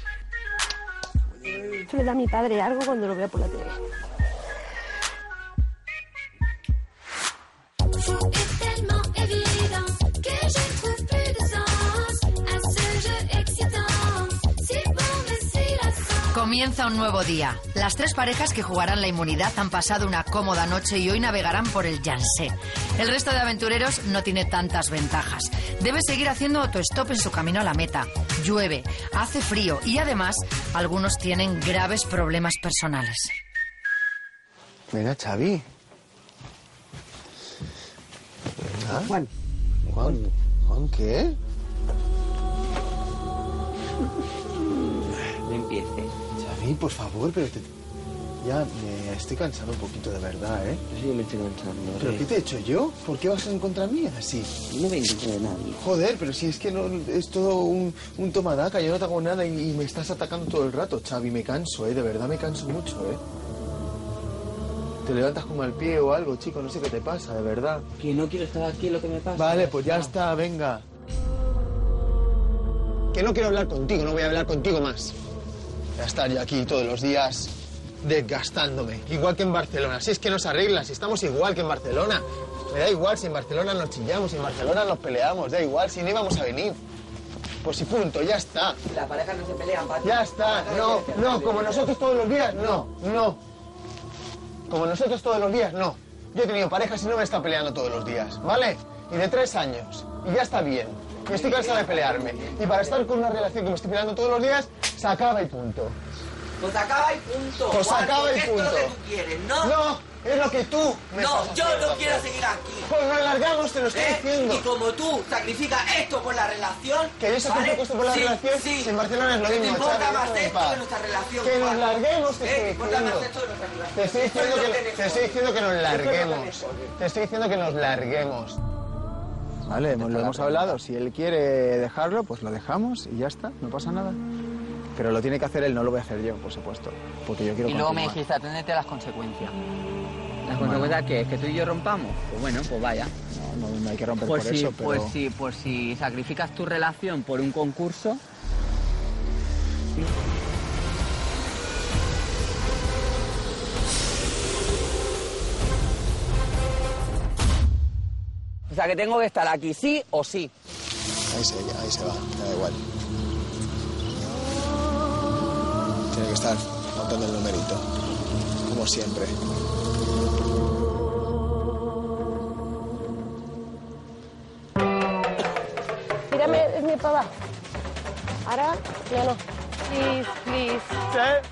Esto le da a mi padre algo cuando lo veo por la tele. Comienza un nuevo día. Las tres parejas que jugarán la inmunidad han pasado una cómoda noche y hoy navegarán por el Yangtze. El resto de aventureros no tiene tantas ventajas. Debe seguir haciendo autostop en su camino a la meta. Llueve, hace frío y además algunos tienen graves problemas personales. Mira, Xavi. ¿Verdad? Juan. Juan. ¿Juan qué? No empieces. Xavi, por favor, pero te... Ya me estoy cansando un poquito, de verdad, ¿eh? Sí, me estoy cansando. ¿Pero qué te he hecho yo? ¿Por qué vas en contra mía así? No me entiendo de nadie. Joder, pero si es que no es todo un, un tomadaca, yo no te hago nada y, y me estás atacando todo el rato, Xavi. Me canso, ¿eh? De verdad me canso mucho, ¿eh? Te levantas con mal pie o algo, chico, no sé qué te pasa, de verdad. Que no quiero estar aquí, lo que me pasa. Vale, pues ya está, venga. Que no quiero hablar contigo, no voy a hablar contigo más. Voy a estar yo aquí todos los días desgastándome, igual que en Barcelona. Si es que nos arregla, si estamos igual que en Barcelona. Me da igual si en Barcelona nos chillamos, si en Barcelona nos peleamos, da igual si no íbamos a venir. Pues sí, punto, ya está. Las parejas no se pelean, Paco. Ya está, no, no, como nosotros todos los días, no, no. Como nosotros todos los días, no. Yo he tenido parejas y no me está peleando todos los días, ¿vale? Y de tres años, y ya está bien. Y estoy cansado de pelearme. Y para estar con una relación que me estoy peleando todos los días, se acaba y punto. Pues acaba y punto. Pues Juan, acaba y porque punto. esto es lo que tú quieres, ¿no? No, es lo que tú me No, estás yo haciendo. no quiero seguir aquí. Pues nos largamos, te lo estoy ¿Eh? diciendo. Y como tú sacrificas esto por la relación... Que yo sacrifico ¿vale? esto por la Sí, relación, sí. si en Barcelona es lo Que mismo, te importa Xavi, más déjame en esto paz. que nuestra relación. Que nos Juan. larguemos, te ¿Eh? estoy Te importa diciendo. más esto que nuestra relación. Te estoy diciendo Esto es lo que, mejor. te estoy diciendo que nos Esto es lo larguemos. mejor. Te estoy diciendo que nos larguemos. Vale, lo hemos hablado. Si él quiere dejarlo, pues lo dejamos y ya está, no pasa nada. Pero lo tiene que hacer él, no lo voy a hacer yo, por supuesto. Porque yo quiero Y luego me continuar. dijiste, aténdete a las consecuencias. ¿Las consecuencias qué es? ¿Que tú y yo rompamos? Pues bueno, pues vaya. No, no, no hay que romper Pues por si, eso, pero... pues si, pues si sacrificas tu relación por un concurso... O sea, que tengo que estar aquí, sí o sí. Ahí se, ahí se va, me da igual. Tiene que estar montando el numerito. Como como siempre. Tírame mi papá. Ahora, ya no. Please, please. ¿Sí?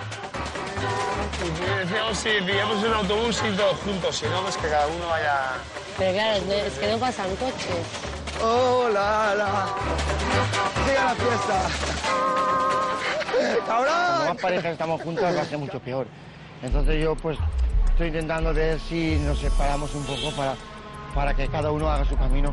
Y decíamos si pillamos un autobús y todos juntos, si no, pues que cada uno vaya... Pero claro, es que no pasan coches. ¡Hola, la! ¡Siga la fiesta! ¡Cabrón! Cuando más parejas estamos juntas va a ser mucho peor. Entonces yo, pues, estoy intentando ver si nos separamos un poco para, para que cada uno haga su camino.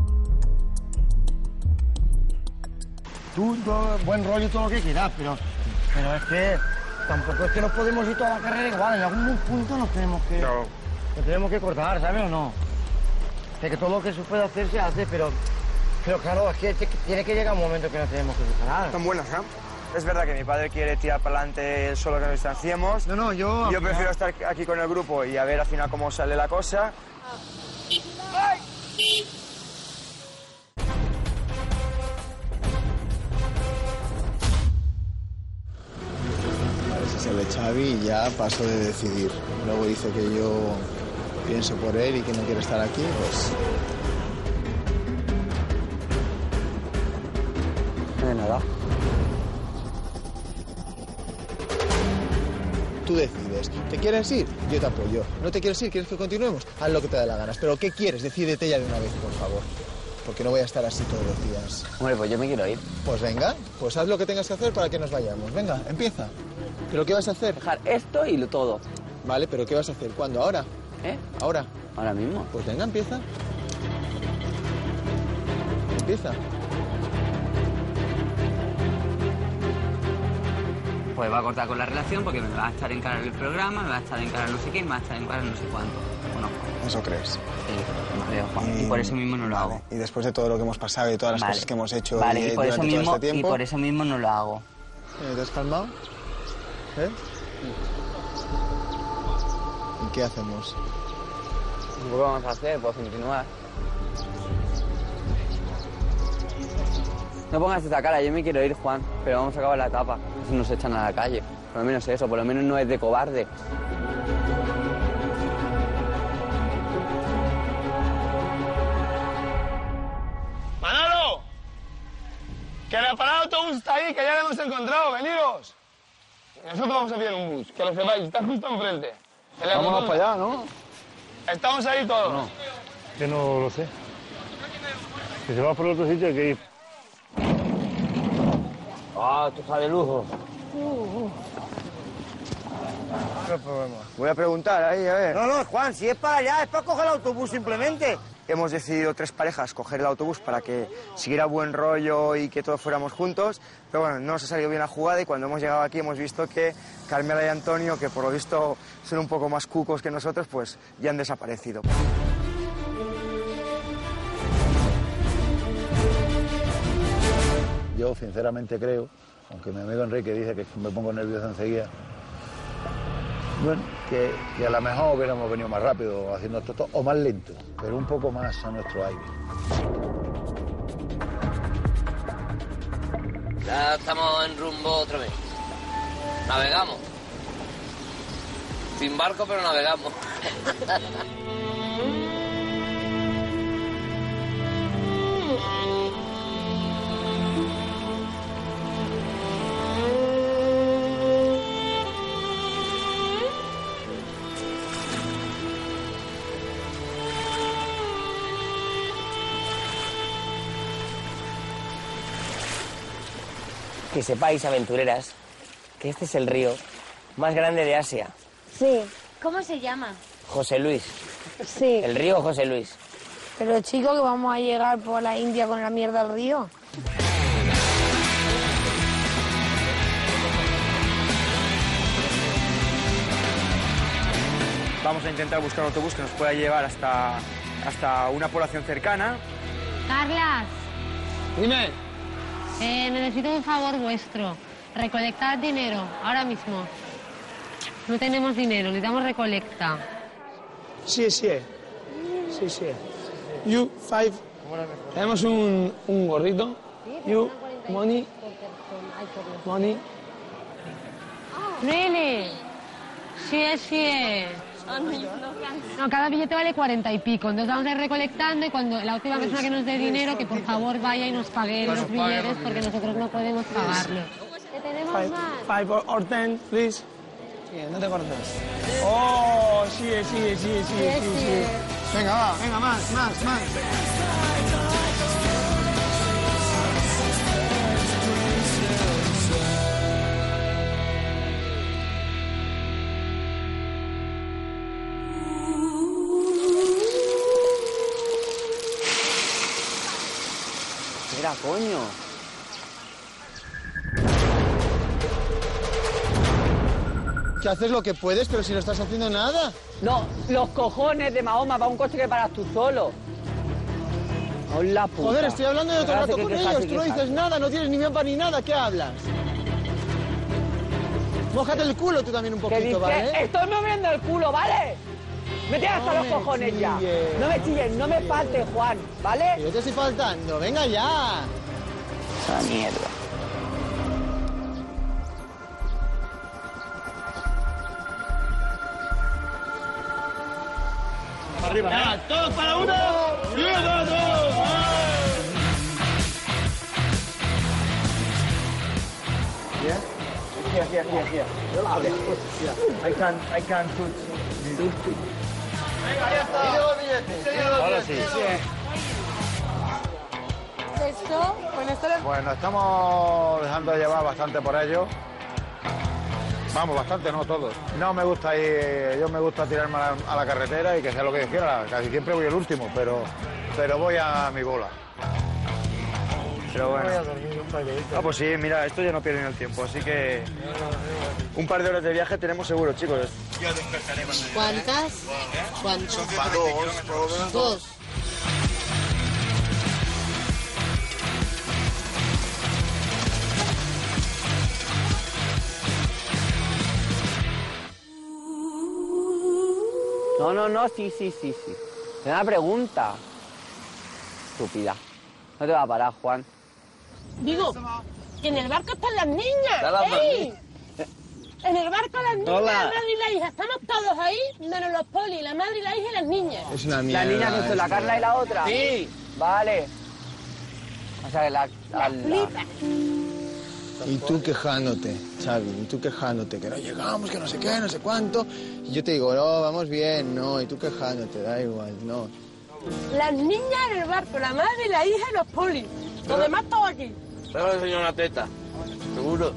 Tú, todo, buen rollo y todo lo que quieras, pero, pero es que tampoco es que nos podemos ir toda la carrera igual. En algún punto nos tenemos que, no. nos tenemos que cortar, ¿sabes o no? De que todo lo que se puede hacer se hace, pero, pero claro, es que tiene que llegar un momento que nos tenemos que separar. Son buenas, ¿eh? Es verdad que mi padre quiere tirar para adelante solo que nos distanciemos. No, no, yo... Yo prefiero estar aquí con el grupo y a ver al final cómo sale la cosa. ¡Ay! A ver si sale Xavi y ya paso de decidir. Luego dice que yo pienso por él y que no quiere estar aquí, pues... No de nada. Tú decides. ¿Te quieres ir? Yo te apoyo. ¿No te quieres ir? ¿Quieres que continuemos? Haz lo que te dé la gana. Pero ¿qué quieres? Decídete ya de una vez, por favor. Porque no voy a estar así todos los días. Hombre, pues yo me quiero ir. Pues venga, pues haz lo que tengas que hacer para que nos vayamos. Venga, empieza. ¿Pero qué vas a hacer? Dejar esto y lo todo. Vale, pero ¿qué vas a hacer? ¿Cuándo? ¿Ahora? ¿Eh? ¿Ahora? Ahora mismo. Pues venga, empieza. Empieza. Pues va a cortar con la relación porque me va a estar en cara el programa, me va a estar en cara no sé qué, me va a estar en cara no sé cuánto. ¿O no? ¿Eso crees? Sí, no creo, Juan. Y, y por eso mismo no lo hago. Y después de todo lo que hemos pasado y todas las vale. cosas que hemos hecho vale, y, y, por eso durante mismo, todo este tiempo... y por eso mismo no lo hago. ¿Eh, ¿Te has calmado? ¿Eh? ¿Y qué hacemos? ¿Qué vamos a hacer? Pues continuar. No pongas esta cara, yo me quiero ir, Juan, pero vamos a acabar la etapa. Si nos echan a la calle. Por lo menos eso, por lo menos no es de cobarde. ¡Manolo! Que la parada de autobús está ahí, que ya la hemos encontrado, veniros. Y nosotros vamos a pillar un bus, que lo sepáis, está justo enfrente. Vámonos para allá, ¿no? Estamos ahí todos. No, que no lo sé. Si se va por otro sitio hay que ir. Ah, tú sabes de lujo. No problema. Voy a preguntar ahí, a ver. No, no, Juan, si es para allá, es para coger el autobús simplemente. Hemos decidido tres parejas coger el autobús para que siguiera buen rollo y que todos fuéramos juntos. Pero bueno, no nos ha salido bien la jugada y cuando hemos llegado aquí hemos visto que Carmela y Antonio, que por lo visto son un poco más cucos que nosotros, pues ya han desaparecido. Yo sinceramente creo, aunque mi amigo Enrique dice que me pongo nervioso enseguida, bueno, que, que a lo mejor hubiéramos venido más rápido haciendo esto todo, o más lento, pero un poco más a nuestro aire. Ya estamos en rumbo otra vez. Navegamos. Sin barco, pero navegamos. Que sepáis, aventureras, que este es el río más grande de Asia. Sí. ¿Cómo se llama? José Luis. Sí. El río José Luis. Pero chico, que vamos a llegar por la India con la mierda al río. Vamos a intentar buscar un autobús que nos pueda llevar hasta, hasta una población cercana. Carlas, Dime. eh, necesito un favor vuestro. Recolectar dinero, ahora mismo. No tenemos dinero, necesitamos recolecta. Sí, sí. Sí, sí. You, five. Tenemos un, un gorrito. You, money. Money. Really? Sí es, sí es. No, cada billete vale cuarenta y pico, entonces vamos a ir recolectando y cuando la última persona que nos dé dinero, que por favor vaya y nos pague los billetes porque nosotros no podemos pagarlo. ¿Qué tenemos Five, más? five or, or ten, please. Sí, no te cortes. Oh, sí, sí, sí, sí, sí, sí, sí. Venga, va, venga, más, más, más. Mira, coño. Que haces lo que puedes, pero si no estás haciendo nada. No, los cojones de Mahoma para un coche que paras tú solo. Hola, puta. Joder, estoy hablando de otro Quejate, rato que con quejate, ellos, tú no quejate. dices nada, no tienes ni mapa ni nada, ¿qué hablas? Mójate el culo tú también un ¿Qué poquito, dices? ¿vale? Estoy moviendo el culo, ¿vale? Me tienes hasta No los me cojones ya. chilles. No me chilles, no me faltes, Juan, ¿vale? Yo te estoy faltando, venga ya. Esa mierda. Arriba, venga, todos para uno. Y uno, dos, dos. Yeah? Here, here, here, here. Yeah. I can, I can put. Venga, ya está. Ahora sí. Esto, con esto le... Bueno, estamos dejando llevar bastante por ello. Vamos, bastante, no todos. No me gusta ir, yo me gusta tirarme a la, a la carretera y que sea lo que yo quiera. Casi siempre voy el último, pero, pero voy a mi bola. Pero bueno. Ah, pues sí, mira, esto ya no pierde ni el tiempo, así que un par de horas de viaje tenemos seguro, chicos. ¿Cuántas? ¿Cuántas? Dos. Dos. No, no, no, sí, sí, sí, sí. Es una pregunta. Estúpida. No te va a parar, Juan. Digo, que en el barco están las niñas. Están las dos ¡Ey! En el barco las niñas, Hola. la madre y la hija. Estamos todos ahí, menos los polis, la madre y la hija y las niñas. Es una ¿La mierda. niña que son la es Carla una- y la otra? Sí. Vale. O sea, que la... La la- flipa. Y tú quejándote, Xavi, y tú quejándote, que no llegamos, que no sé qué, no sé cuánto. Y yo te digo, no, vamos bien, no, y tú quejándote, da igual, no. Las niñas en el barco, la madre y la hija y los polis. Los demás todos aquí. Te voy a enseñar una teta, seguro.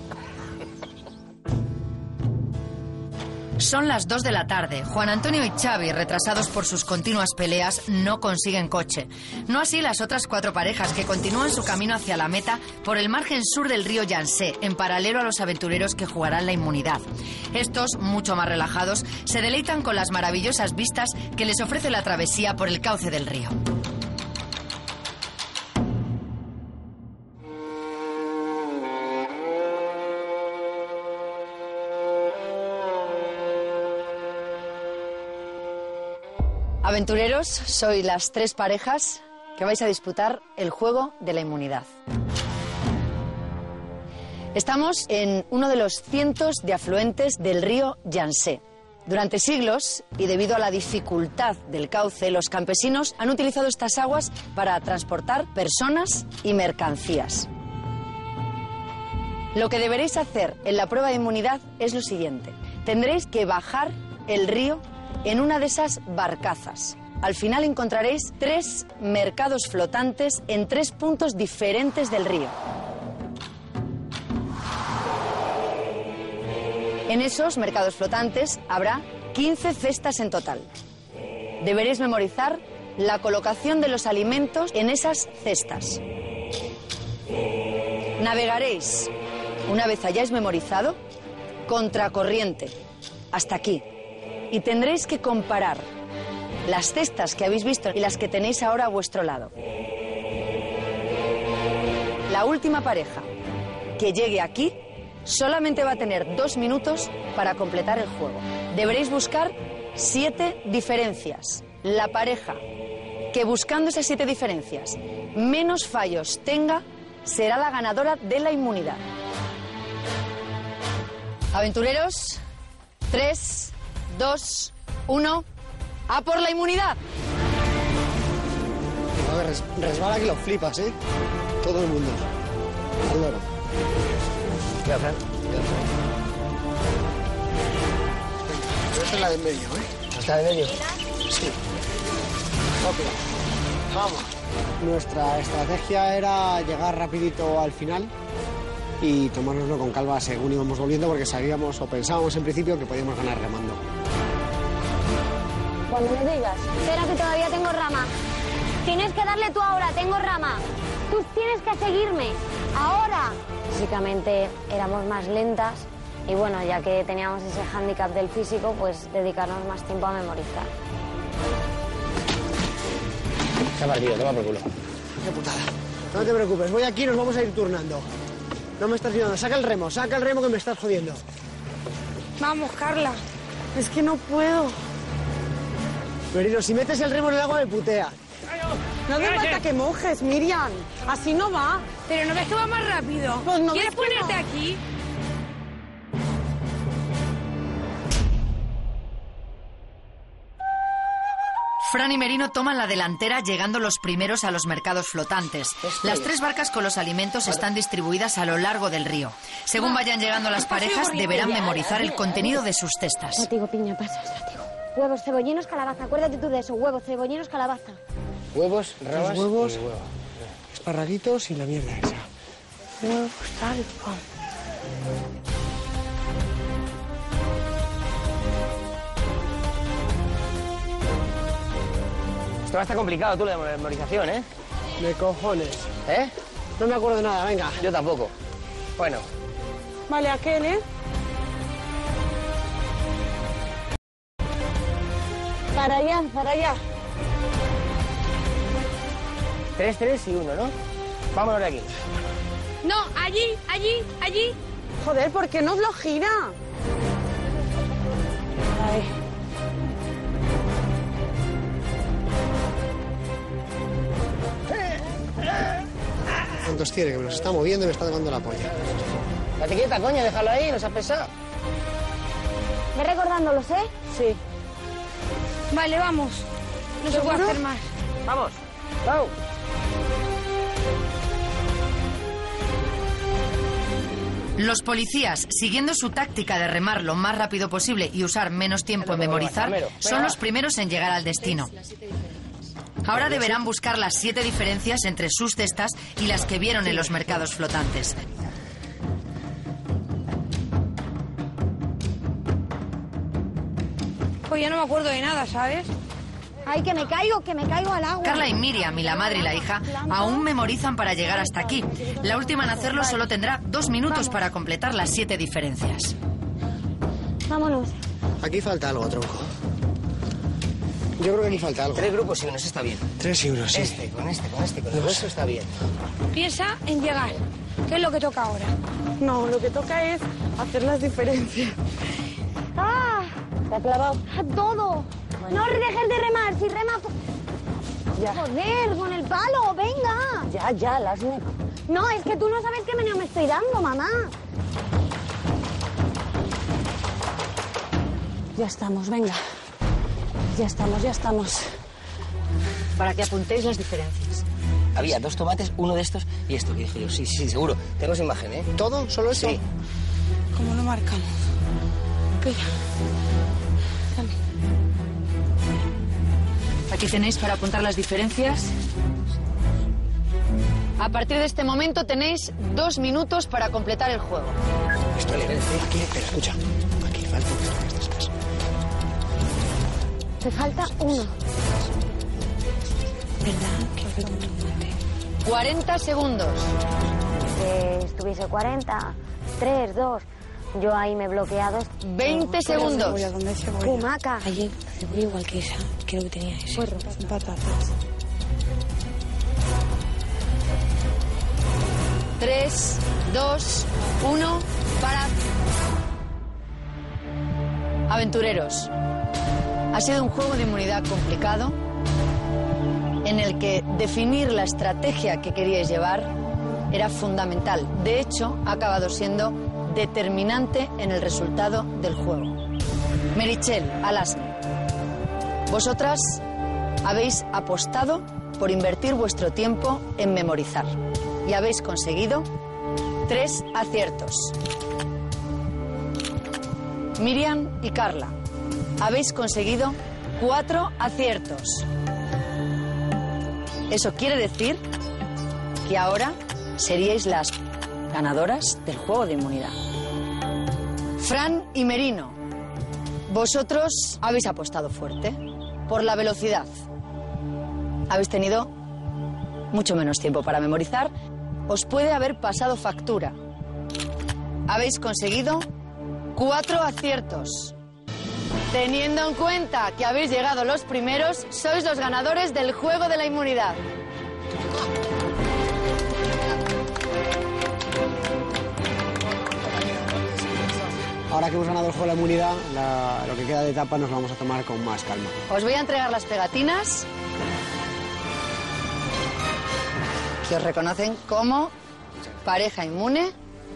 Son las dos de la tarde. Juan Antonio y Xavi, retrasados por sus continuas peleas, no consiguen coche. No así las otras cuatro parejas que continúan su camino hacia la meta por el margen sur del río Yansé, en paralelo a los aventureros que jugarán la inmunidad. Estos, mucho más relajados, se deleitan con las maravillosas vistas que les ofrece la travesía por el cauce del río. Aventureros, sois las tres parejas que vais a disputar el juego de la inmunidad. Estamos en uno de los cientos de afluentes del río Yansé. Durante siglos, y debido a la dificultad del cauce, los campesinos han utilizado estas aguas para transportar personas y mercancías. Lo que deberéis hacer en la prueba de inmunidad es lo siguiente. Tendréis que bajar el río en una de esas barcazas. Al final encontraréis tres mercados flotantes en tres puntos diferentes del río. En esos mercados flotantes habrá quince cestas en total. Deberéis memorizar la colocación de los alimentos en esas cestas. Navegaréis, una vez hayáis memorizado, contracorriente, hasta aquí. Y tendréis que comparar las cestas que habéis visto y las que tenéis ahora a vuestro lado. La última pareja que llegue aquí solamente va a tener dos minutos para completar el juego. Deberéis buscar siete diferencias. La pareja que buscando esas siete diferencias menos fallos tenga será la ganadora de la inmunidad. Aventureros, tres, dos, uno. ¡A por la inmunidad! A ver, res- resbala que lo flipas, ¿eh? Todo el mundo. Hasta luego. Cuidado, Fran. Esta es la de en medio, ¿eh? ¿Está de medio? Sí. Ok. Vamos. Nuestra estrategia era llegar rapidito al final y tomárnoslo con calma según íbamos volviendo porque sabíamos o pensábamos en principio que podíamos ganar remando. Cuando me digas. Espera que todavía tengo rama. Tienes que darle tú ahora, tengo rama. Tú tienes que seguirme. Ahora. Físicamente éramos más lentas y bueno, ya que teníamos ese hándicap del físico, pues dedicarnos más tiempo a memorizar. Se ha partido, toma por culo. Qué putada. No te preocupes, voy aquí y nos vamos a ir turnando. No me estás ayudando. Saca el remo, saca el remo que me estás jodiendo. Vamos, Carla. Es que no puedo. Merino, si metes el remo en el agua me putea. No hace falta que mojes, Miriam. Así no va. Pero no ves que va más rápido. Pues no ¿Quieres ves que ponerte no. aquí? Fran y Merino toman la delantera llegando los primeros a los mercados flotantes. Las tres barcas con los alimentos están distribuidas a lo largo del río. Según vayan llegando las parejas, deberán memorizar el contenido de sus cestas. Látigo, piña, pasas, látigo. Huevos, cebollinos, calabaza. Acuérdate tú de eso. Huevos, cebollinos, calabaza. Huevos, rabas Los huevos, y huevos. esparraguitos y la mierda esa. Huevos, tal, pam. Esto va a estar complicado, tú, la memorización, ¿eh? De cojones. ¿Eh? No me acuerdo de nada, venga. Yo tampoco. Bueno. Vale, aquel, ¿eh? Para allá, para allá. Tres, tres y uno, ¿no? Vámonos de aquí. No, allí, allí, allí. Joder, ¿por qué no os lo gira? Ahí. ¿Cuántos tiene? Que me los está moviendo y me está tocando la polla. Date quieta, coño, déjalo ahí, no seas pesado. Ve recordándolos, ¿eh? Sí. Vale, vamos. No se puede ¿Seguro? hacer más. Vamos. Vamos. Los policías, siguiendo su táctica de remar lo más rápido posible y usar menos tiempo en memorizar, son los primeros en llegar al destino. Ahora deberán buscar las siete diferencias entre sus cestas y las que vieron en los mercados flotantes. Pues ya no me acuerdo de nada, ¿sabes? Ay, que me caigo, que me caigo al agua. Carla y Miriam, y la madre y la hija, aún memorizan para llegar hasta aquí. La última en hacerlo solo tendrá dos minutos para completar las siete diferencias. Vámonos. Aquí falta algo, tronco. Yo creo que aquí falta algo. Tres grupos y uno, eso está bien. Tres y uno, sí. Este, con este, con este, con el resto está bien. Piensa en llegar. ¿Qué es lo que toca ahora? No, lo que toca es hacer las diferencias. ¡Ah! ¿Te ha clavado? ¡A todo! No dejes de remar, si rema... Ya. Joder, con el palo, venga. Ya, ya, las me... No, es que tú no sabes qué meneo me estoy dando, mamá. Ya estamos, venga. Ya estamos, ya estamos. Para que apuntéis las diferencias. Había dos tomates, uno de estos y esto que dije yo. Sí, sí, seguro. Tenemos imagen, ¿eh? ¿Todo? ¿Solo eso? Sí. ¿Cómo lo marcamos? Espera. Dame. Aquí tenéis para apuntar las diferencias. A partir de este momento tenéis dos minutos para completar el juego. Esto le aquí, espera, escucha. Aquí falta una de estas. Te falta uno. ¿Verdad? Que falta un tomate. cuarenta segundos. Que estuviese cuarenta. tres, dos. Yo ahí me he bloqueado. veinte segundos. Cebolla, ¿dónde hay cebolla? Pumaca. Ayer, cebolla igual que esa. Creo que tenía ese. Puerro, patatas. tres, dos, uno, parad. Aventureros, ha sido un juego de inmunidad complicado en el que definir la estrategia que queríais llevar era fundamental. De hecho, ha acabado siendo determinante en el resultado del juego. Meritxell, Alasne, vosotras habéis apostado por invertir vuestro tiempo en memorizar y habéis conseguido tres aciertos. Miriam y Carla, habéis conseguido cuatro aciertos. Eso quiere decir que ahora seríais las ganadoras del juego de inmunidad. Fran y Merino, vosotros habéis apostado fuerte por la velocidad. Habéis tenido mucho menos tiempo para memorizar. Os puede haber pasado factura. Habéis conseguido cuatro aciertos. Teniendo en cuenta que habéis llegado los primeros, sois los ganadores del juego de la inmunidad. Ahora que hemos ganado el juego de la inmunidad, la- lo que queda de etapa nos lo vamos a tomar con más calma. Os voy a entregar las pegatinas que os reconocen como pareja inmune.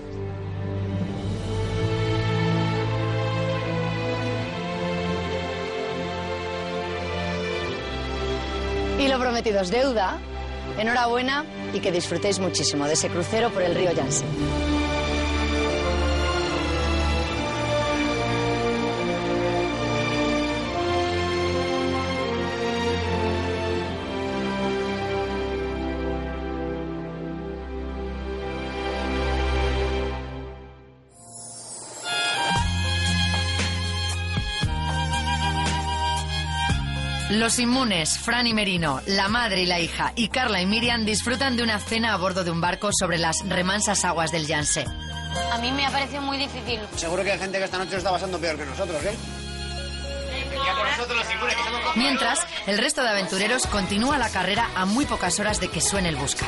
Y lo prometido es deuda. Enhorabuena y que disfrutéis muchísimo de ese crucero por el río Yangtze. Los inmunes, Fran y Merino, la madre y la hija, y Carla y Miriam disfrutan de una cena a bordo de un barco sobre las remansas aguas del Yangtze. A mí me ha parecido muy difícil. Seguro que hay gente que esta noche lo está pasando peor que nosotros, ¿eh? Mientras, el resto de aventureros continúa la carrera a muy pocas horas de que suene el buscar.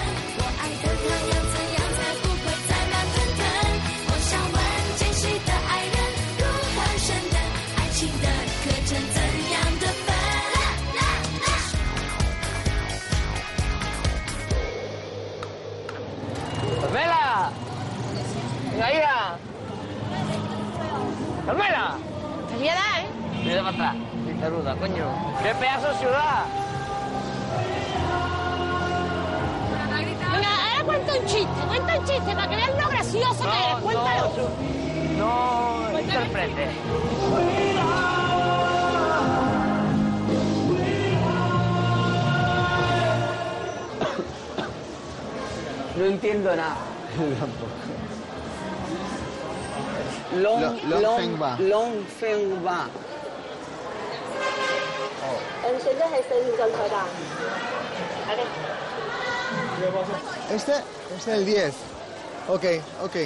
¡Carmela! ¡Venga, hija! ¡Carmela! Te voy a dar, ¿eh? Mira para atrás, saluda, coño. ¡Qué pedazo de ciudad! Venga, ahora cuenta un chiste, cuenta un chiste para que veas lo gracioso que eres. Cuéntalo. No, no interprete. No entiendo nada. Long, Lo- Long long, Feng Ba. long Feng Ba. Este es el diez. Ok, ok.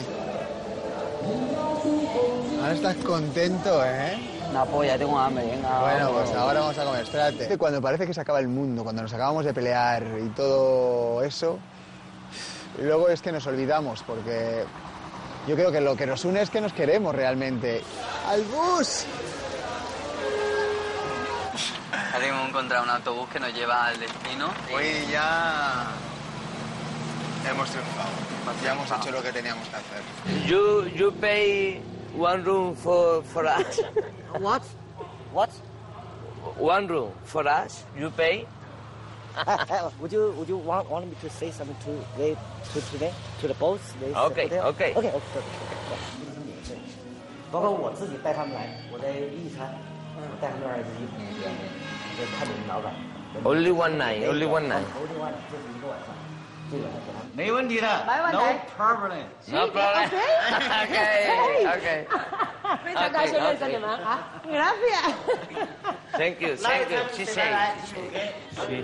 Ahora estás contento, ¿eh? Una polla, tengo hambre, venga. Bueno, vamos. pues ahora vamos a comer, espérate. Cuando parece que se acaba el mundo, cuando nos acabamos de pelear y todo eso, y luego es que nos olvidamos, porque yo creo que lo que nos une es que nos queremos realmente. ¡Al bus! Ya hemos encontrado un autobús que nos lleva al destino. Hoy ya hemos triunfado. Ya hemos hecho lo que teníamos que hacer. You you pay one room for for us. What? What? One room for us. You pay. would you would you want want me to say something to they to to them to the boss? They Okay, hotel? okay. okay, okay. 包括我自己带他们来，我在一餐，我带他们来自己就看你们老板。 Only one night. Only one night. 头另外就是一个晚上，这个给他们。 没问题的。 没问题 No problem. No problem. Okay. Okay. 非常高兴认识你们啊 Gracias. Thank you. Thank you. She said. Sí.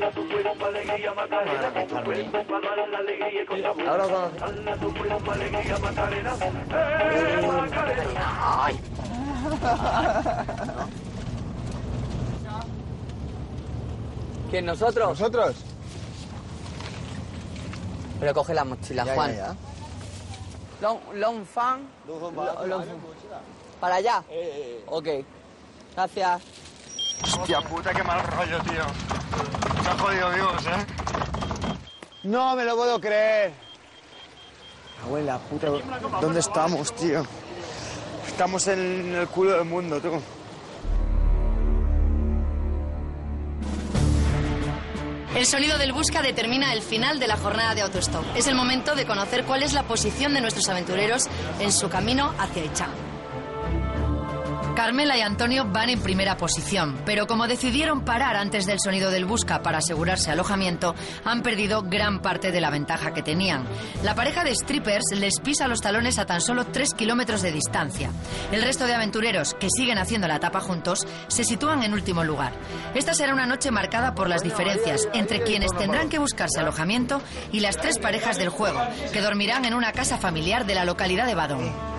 Ahora con... Ay. ¿Quién, nosotros? ¿Nosotros? Pero coge la mochila, Ya, Juan. ya, ya. Long, long fan. Lo- long- ¿Para allá? Ok. Gracias. Hostia puta, qué mal rollo, tío. Se ha jodido Dios, ¿eh? No me lo puedo creer. Abuela, puta, ¿dónde estamos, tío? Estamos en el culo del mundo, tú. El sonido del Busca determina el final de la jornada de autostop. Es el momento de conocer cuál es la posición de nuestros aventureros en su camino hacia Ichá. Carmela y Antonio van en primera posición, pero como decidieron parar antes del sonido del Busca para asegurarse alojamiento, han perdido gran parte de la ventaja que tenían. La pareja de strippers les pisa los talones a tan solo tres kilómetros de distancia. El resto de aventureros, que siguen haciendo la etapa juntos, se sitúan en último lugar. Esta será una noche marcada por las diferencias entre quienes tendrán que buscarse alojamiento y las tres parejas del juego, que dormirán en una casa familiar de la localidad de Badón.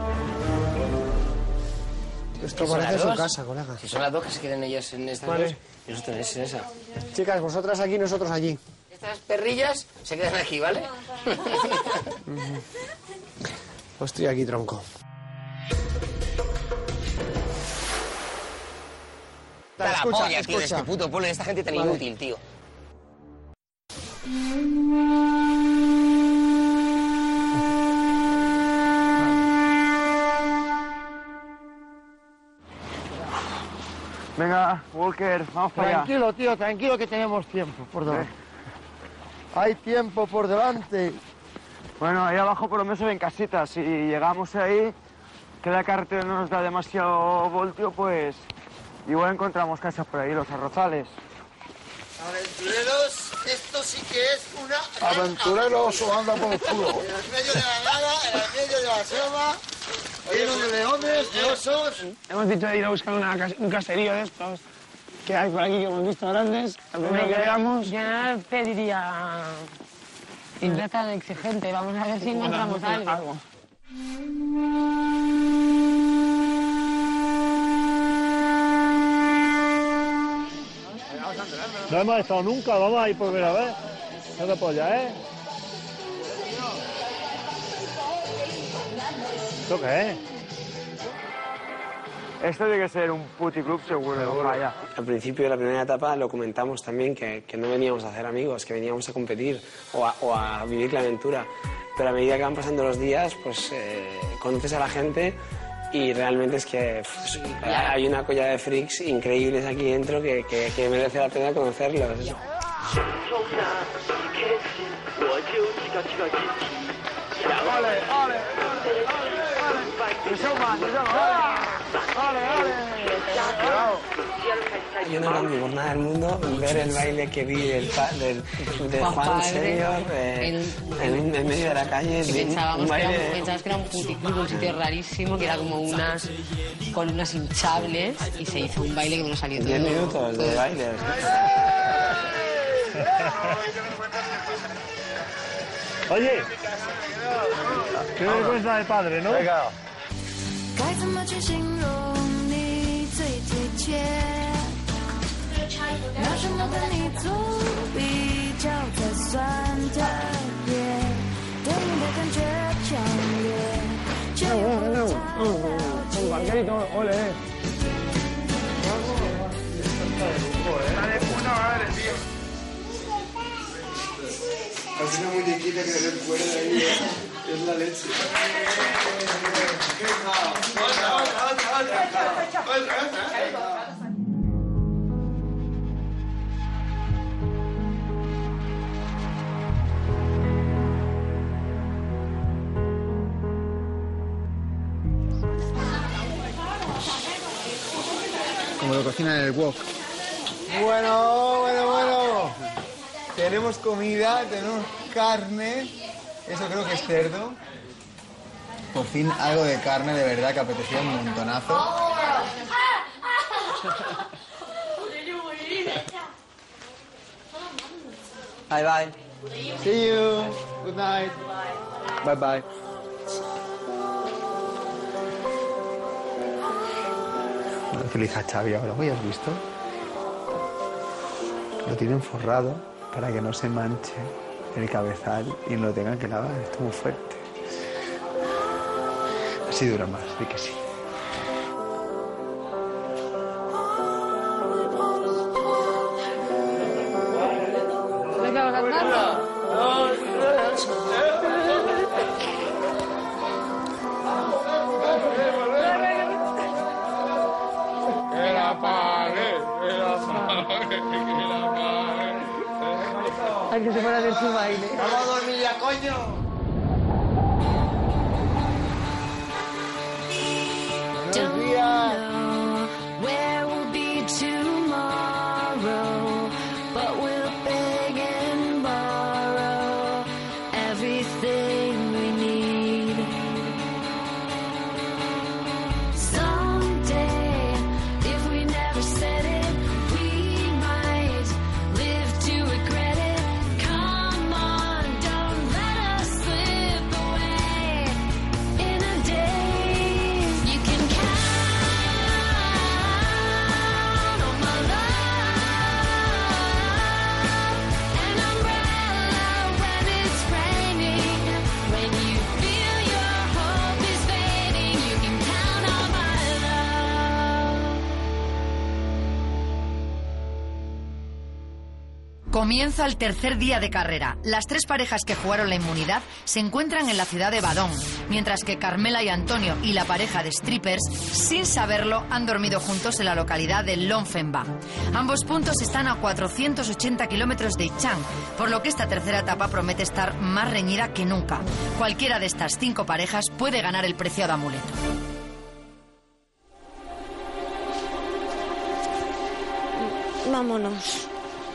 Esto parece su casa, colega. Si son las dos, que se queden ellas en esta Vale. dos y nosotros en esa. Chicas, vosotras aquí, nosotros allí. Estas perrillas se quedan aquí, ¿vale? Pues estoy aquí, tronco. Dale, la escucha, polla, tío, de escucha. este puto pueblo, de esta gente tan Vale. inútil, tío. Venga, Walker, vamos para allá. Tranquilo, tío, tranquilo que tenemos tiempo por delante. Hay tiempo por delante. Bueno, ahí abajo por lo menos se ven casitas. Si llegamos ahí, que la carretera no nos da demasiado voltio, pues igual encontramos casas por ahí, los arrozales. Aventureros, esto sí que es una... Aventureros o anda por el culo. En el medio de la nada, en el medio de la selva, lleno de leones, de osos... Hemos dicho de ir a buscar una cas- un caserío de estos que hay por aquí que hemos visto grandes. Lo primero que veamos... Yo no pediría... Y no es tan exigente, vamos a ver si encontramos algo. No hemos estado nunca, vamos a ir por primera vez. No te apoyas, ¿eh? ¿Esto qué es? Esto tiene que ser un puticlub seguro. Vaya. Al principio de la primera etapa lo comentamos también, que, que no veníamos a hacer amigos, que veníamos a competir o a, o a vivir la aventura. Pero a medida que van pasando los días, pues eh, conoces a la gente y realmente es que pues, hay una colla de freaks increíbles aquí dentro que, que, que merece la pena conocerlos. ¡Ole, ole! Yo no cambio por nada del mundo ver el baile que vi del, pa- del, de Juan Juan Padre, Senior eh, el- en, un- en medio de la calle. Y de un- pensábamos, un que era, baile- un- pensábamos que era un puticlub, un sitio rarísimo, que era como unas columnas hinchables, y se hizo un baile que me lo salió todo. diez minutos de baile. Oye, qué vergüenza de padre, ¿no? Venga. 该怎么去形容你最贴切？拿什么跟你做比较才算特别？对你的感觉强烈，却又不能超了解。 Un banquerito, ole. Dale puta madre, tío. Es una muñequita que se fuera de ahí, es la leche. Otra, otra, otra, otra, otra, otra. Como lo cocinan en el wok. Bueno, bueno, bueno. Tenemos comida, tenemos carne. Eso creo que es cerdo. Por fin algo de carne de verdad que apetecía un montonazo. Bye bye. See you. Good night. Bye bye. Feliz a Xavi ahora, ¿lo has visto? Lo tienen forrado para que no se manche el cabezal y no lo tengan que lavar. Esto es muy fuerte. Así dura más, di que sí. Venga, cantando. Que la pague, que la pague, que la pague. Hay que se fuera a hacer su baile. ¡Vamos a dormir ya, coño! Don't know where we'll be tomorrow, but we'll beg and borrow everything we need. Someday, if we never said it, we might live to regret it. Come on, don't let us slip away in a day. You can count on my love, an umbrella when it's raining. When you feel your hope is fading, you can count on my love. Comienza el tercer día de carrera. Las tres parejas que jugaron la inmunidad se encuentran en la ciudad de Badón, mientras que Carmela y Antonio y la pareja de strippers, sin saberlo, han dormido juntos en la localidad de Lonfenba. Ambos puntos están a cuatrocientos ochenta kilómetros de Ichang, por lo que esta tercera etapa promete estar más reñida que nunca. Cualquiera de estas cinco parejas puede ganar el preciado amuleto. Vámonos.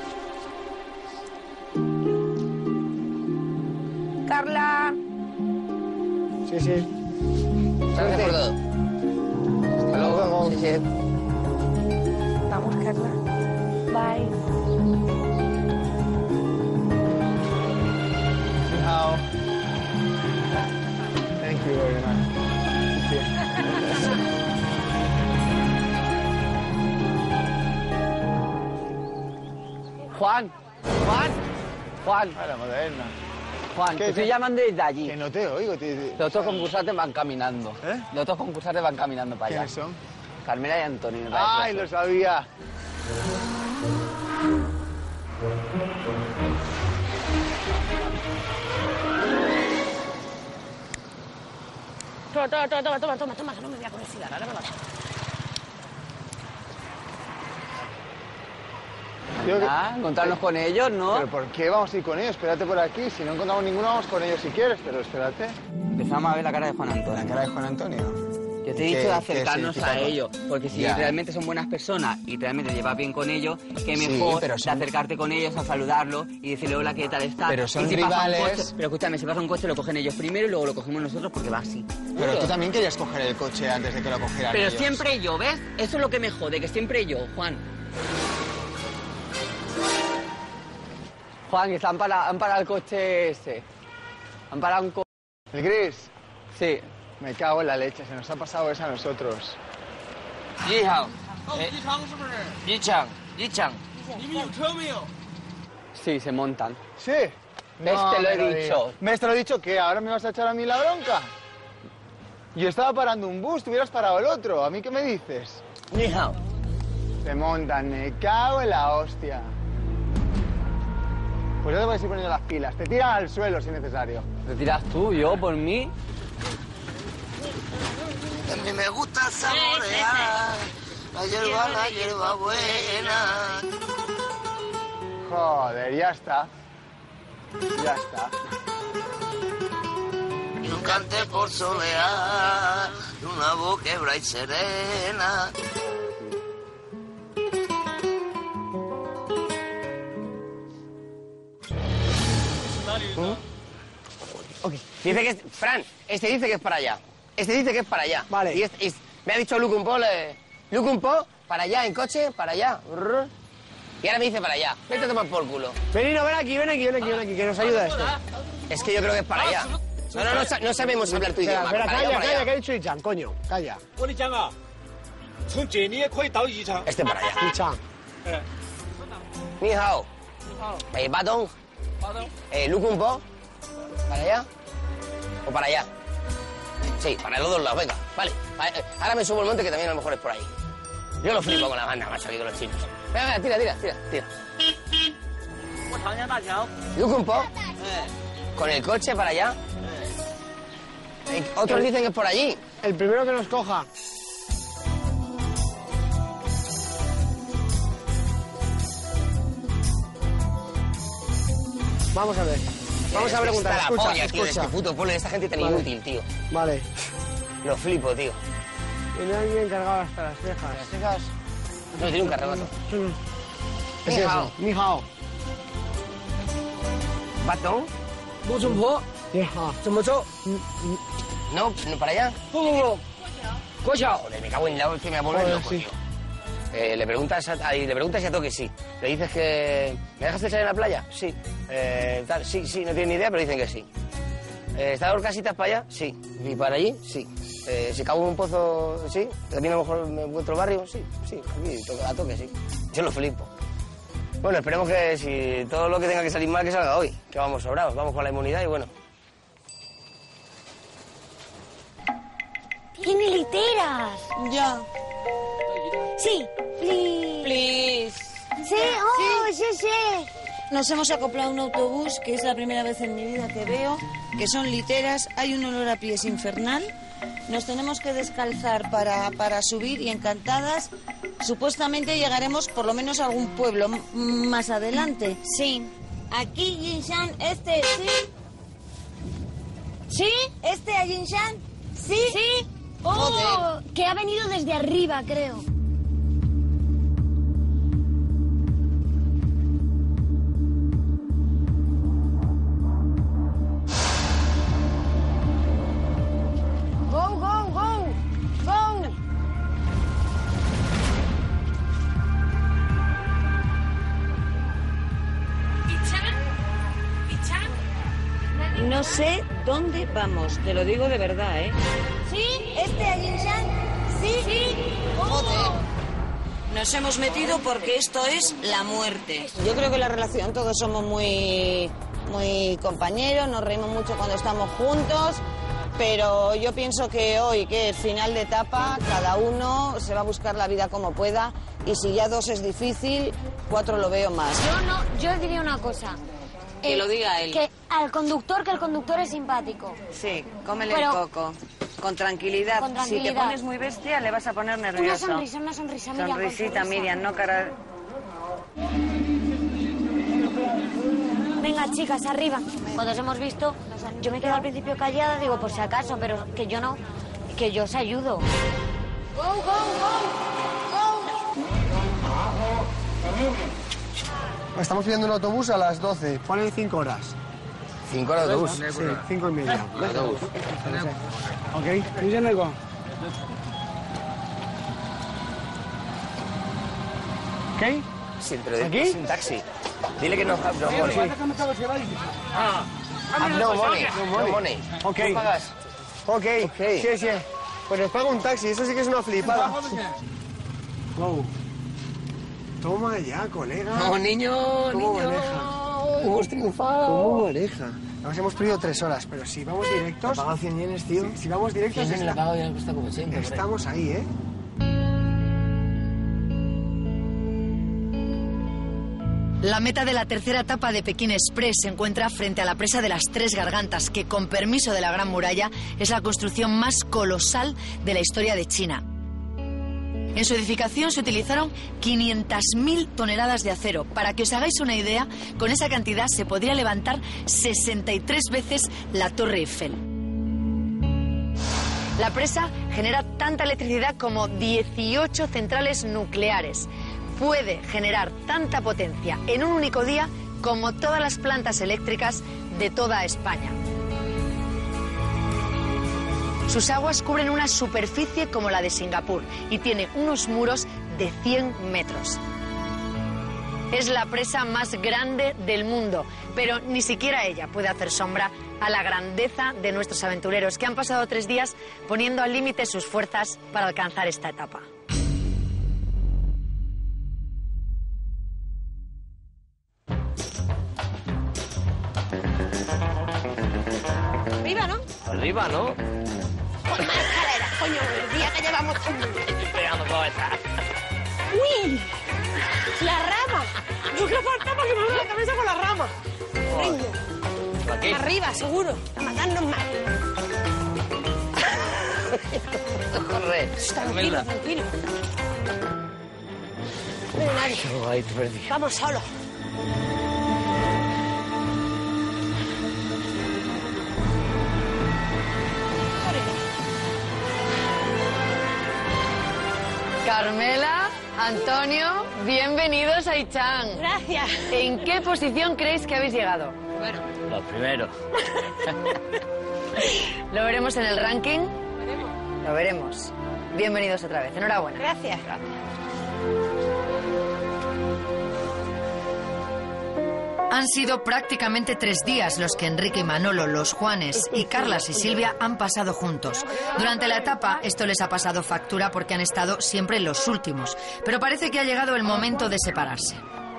Carla. Sí, sí. Gracias por todo. Hasta luego. Sí, sí. Vamos, Carla. Bye. How? Thank you very much. Juan, Juan, Juan. A la moderna. Juan, te estoy llamando desde allí. Que no te oigo. Te, te... Los otros concursantes van caminando. ¿Eh? Los otros concursantes van caminando para allá. ¿Quiénes son? Carmela y Antonio. me parece ¡Ay, eso. lo sabía! Toma, toma, toma, toma, toma, toma, toma, que no me voy a poner cigarro, ahora me mata. Ah, encontrarnos con ellos, ¿no? ¿Pero por qué vamos a ir con ellos? Espérate por aquí. Si no encontramos ninguno, vamos con ellos si quieres, pero espérate. Empezamos a ver la cara de Juan Antonio. ¿La cara de Juan Antonio? Yo te he dicho ¿Qué- de qué acercarnos a significa? ellos, porque si Ya. realmente son buenas personas y realmente te llevas bien con ellos, qué Sí, mejor pero de son- acercarte con ellos, a saludarlos y decirle hola, ¿qué tal estás? Pero son Y si pasa un rivales. coche- pero escúchame, si pasa un coche lo cogen ellos primero y luego lo cogemos nosotros porque va así. Pero tú también querías coger el coche antes de que lo cogieran Pero ellos. siempre yo, ¿ves? Eso es lo que me jode, que siempre yo, Juan. Juan, que han parado, han parado el coche ese. Han parado un coche. ¿El gris? Sí. Me cago en la leche, se nos ha pasado eso a nosotros. Yihao. Yichang. Yichang. Sí, se montan. ¿Sí? ¿Ves? No, Te lo me he dicho. digas. ¿Ves? Te lo he dicho que ahora me vas a echar a mí la bronca. Yo estaba parando un bus, tú hubieras parado el otro. ¿A mí qué me dices? Yihao. Se montan, me cago en la hostia. Pues ya te puedes ir poniendo las pilas. Te tiran al suelo si es necesario. ¿Te tiras tú, yo, por mí? A mí me gusta saborear la hierba, la hierba buena. Joder, ya está. Ya está. Y un cante por solear, y una voz quebra y serena. Ok. Dice que es... Fran, este dice que es para allá. Este dice que es para allá. Vale. Y, este- y me ha dicho Luke un po, le... Luke un po, para allá, en coche, para allá. Brr. Y ahora me dice para allá. Vete a tomar por culo. Venino, ven aquí, ven aquí, ven aquí, ven aquí, que nos ayuda esto. Es que yo creo que es para allá. No, no, no, sa- no sabemos hablar tu Espera, idioma. espera, Para allá, calla, para calla, allá. que ha dicho Ichan, coño, calla. 我跟你讲啊，从这里也可以到宜昌。 Este para allá. Ichan. Ni hao. Eh, Badong. Eh, Luke un po. ¿Para allá? ¿O para allá? Sí, para los dos lados, venga. Vale. Va, eh, Ahora me subo el monte que también a lo mejor es por ahí. Yo lo flipo con la banda, macho, aquí con los chinos. Venga, venga, tira, tira, tira, tira. 过长江大桥。 Luke un po. Con el coche para allá. Eh, Otros dicen que es por allí. El primero que nos coja. Vamos a ver. Vamos a preguntar, Está la escucha, polla, tío, de escucha. este puto pueblo, de esta gente tan Vale. inútil, tío. Vale. Lo flipo, tío. Tiene alguien cargado hasta las cejas. ¿Las cejas? No, tiene un carremato. Es Ni hao. eso. Ni hao. ¿Batón? Ni hao. ¿Cómo cho? No, no, para allá. Cocha. Joder, me cago en la hostia, me voy a poner Joder, loco, sí. tío. Eh, le preguntas a, ahí, le preguntas y a toque sí. Le dices que... ¿Me dejas echar en la playa? Sí. Eh, tal, sí, sí, no tienen ni idea, pero dicen que sí. Eh, ¿Está dos casitas para allá? Sí. ¿Y para allí? Sí. Eh, ¿Se cago en un pozo? Sí. ¿También a lo mejor me encuentro barrio? Sí, sí. Aquí, to- a toque sí. Yo lo flipo. Bueno, esperemos que si todo lo que tenga que salir mal, que salga hoy. Que vamos sobrados, vamos con la inmunidad y bueno. ¡Tiene literas! Ya. Sí, please. Please. Sí, oh, sí, sí. Nos hemos acoplado a un autobús, que es la primera vez en mi vida que veo, que son literas, hay un olor a pies infernal, nos tenemos que descalzar para, para subir y encantadas, supuestamente llegaremos por lo menos a algún pueblo m- más adelante. Sí. Aquí, Jinshan, este, ¿sí? ¿Sí? ¿Este a Jinshan? ¿Sí? Sí. Oh, que ha venido desde arriba, creo. Go, go, go. Go. No sé dónde vamos, te lo digo de verdad, ¿eh? ¿Sí? ¿Este a Jinshan? ¿Sí? Sí. Joder. Nos hemos metido porque esto es la muerte. Yo creo que la relación todos somos muy, muy compañeros, nos reímos mucho cuando estamos juntos, pero yo pienso que hoy, que es final de etapa, cada uno se va a buscar la vida como pueda y si ya dos es difícil, cuatro lo veo más. Yo no, yo diría una cosa. Que Eh, lo diga él. Que al conductor, que el conductor es simpático. Sí, cómele Pero- el coco. Con tranquilidad. Con Si te tranquilidad. pones muy bestia, le vas a poner Una nervioso. sonrisa, una sonrisa, Miriam. con Sonrisita, sonrisa. Miriam, no cara... Venga, chicas, arriba. Cuando os hemos visto, yo me quedo al principio callada, digo, por si acaso, pero que yo no, que yo os ayudo. Go, go, go, Estamos pidiendo un autobús a las doce. Ponen cinco horas. ¿Cinco horas de autobús? Sí, cinco y media. Autobús. Ok, ¿dicen algo? ¿Qué? Sí, pero de, ¿Aquí? es un taxi. Dile que no have no money. Ah, Have no money. No money. Ok. ¿Tú pagas? Ok, sí, sí. Pues nos paga un taxi, eso sí que es una flipada. Wow. Toma ya, colega. No, niño, ¿Cómo niño. maneja? Hemos triunfado. ¿Cómo maneja? Nos hemos perdido tres horas, pero si vamos directos... ¿Te pagado cien yenes, tío? Si, si vamos directos... cien yenes está- le ha pagado y le cuesta como ochenta, por ahí. Estamos ahí, ¿eh? La meta de la tercera etapa de Pekín Express se encuentra frente a la presa de las Tres Gargantas, que con permiso de la Gran Muralla es la construcción más colosal de la historia de China. En su edificación se utilizaron quinientas mil toneladas de acero. Para que os hagáis una idea, con esa cantidad se podría levantar sesenta y tres veces la Torre Eiffel. La presa genera tanta electricidad como dieciocho centrales nucleares. Puede generar tanta potencia en un único día como todas las plantas eléctricas de toda España. Sus aguas cubren una superficie como la de Singapur y tiene unos muros de cien metros. Es la presa más grande del mundo, pero ni siquiera ella puede hacer sombra a la grandeza de nuestros aventureros, que han pasado tres días poniendo al límite sus fuerzas para alcanzar esta etapa. Arriba, ¿no? Arriba, ¿no? Por más escalera, coño, el día que llevamos... Estoy pegando cabeza. ¡Uy! ¡La rama! Yo que faltaba que me haga la cabeza con la rama. Venga. ¿Aquí? Arriba, seguro. A matarnos más. Corre. Tranquilo, tranquilo. No hay nadie. Ay, te perdí. Vamos solo. Carmela, Antonio, bienvenidos a Ichán. Gracias. ¿En qué posición creéis que habéis llegado? Bueno. Los primeros. ¿Lo veremos en el ranking? Lo veremos. Bienvenidos otra vez. Enhorabuena. Gracias. Han sido prácticamente tres días los que Enrique y Manolo, los Juanes y Carlas y Silvia han pasado juntos. Durante la etapa esto les ha pasado factura porque han estado siempre los últimos. Pero parece que ha llegado el momento de separarse.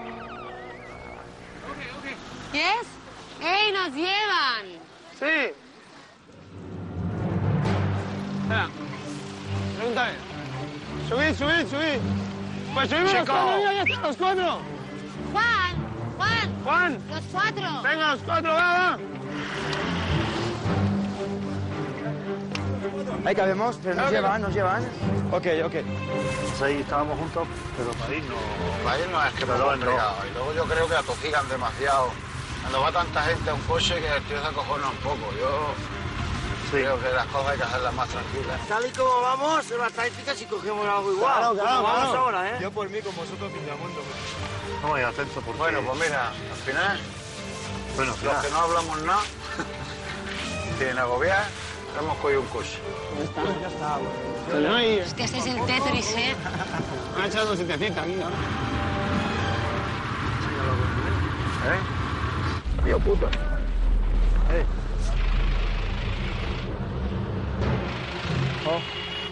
¿Yes? ¡Ey, nos llevan! Sí. Espera. Pregúntame. Subid, subid, subid. Pues subimos los cuatro, mira, ya están los cuatro. Juan, Juan. Juan. Los cuatro. Venga, los cuatro, va, va. Ahí cabemos, pero nos llevan, nos llevan. Ok, ok. Pues ahí estábamos juntos, pero para irnos... Para irnos es que me lo han entregado. Y luego yo creo que atosigan demasiado. Cuando va tanta gente a un coche que el tío se acojona un poco. Yo creo que las cosas hay que hacerlas más tranquilas. Tal y como vamos, en las tácticas si cogemos algo igual. Claro, claro, Vamos claro. ahora, ¿eh? Yo por mí, con vosotros, Pintamundo. No, y atento, porque... Bueno, pues mira, al final, bueno, los que no hablamos nada, sin agobiar, hemos cogido un coche. Ya está, ya está, güey. Es que ese es el Tetris, ¿eh? Me han echado un setecito aquí ahora. ¿Eh? Tío puta. Eh. Oh.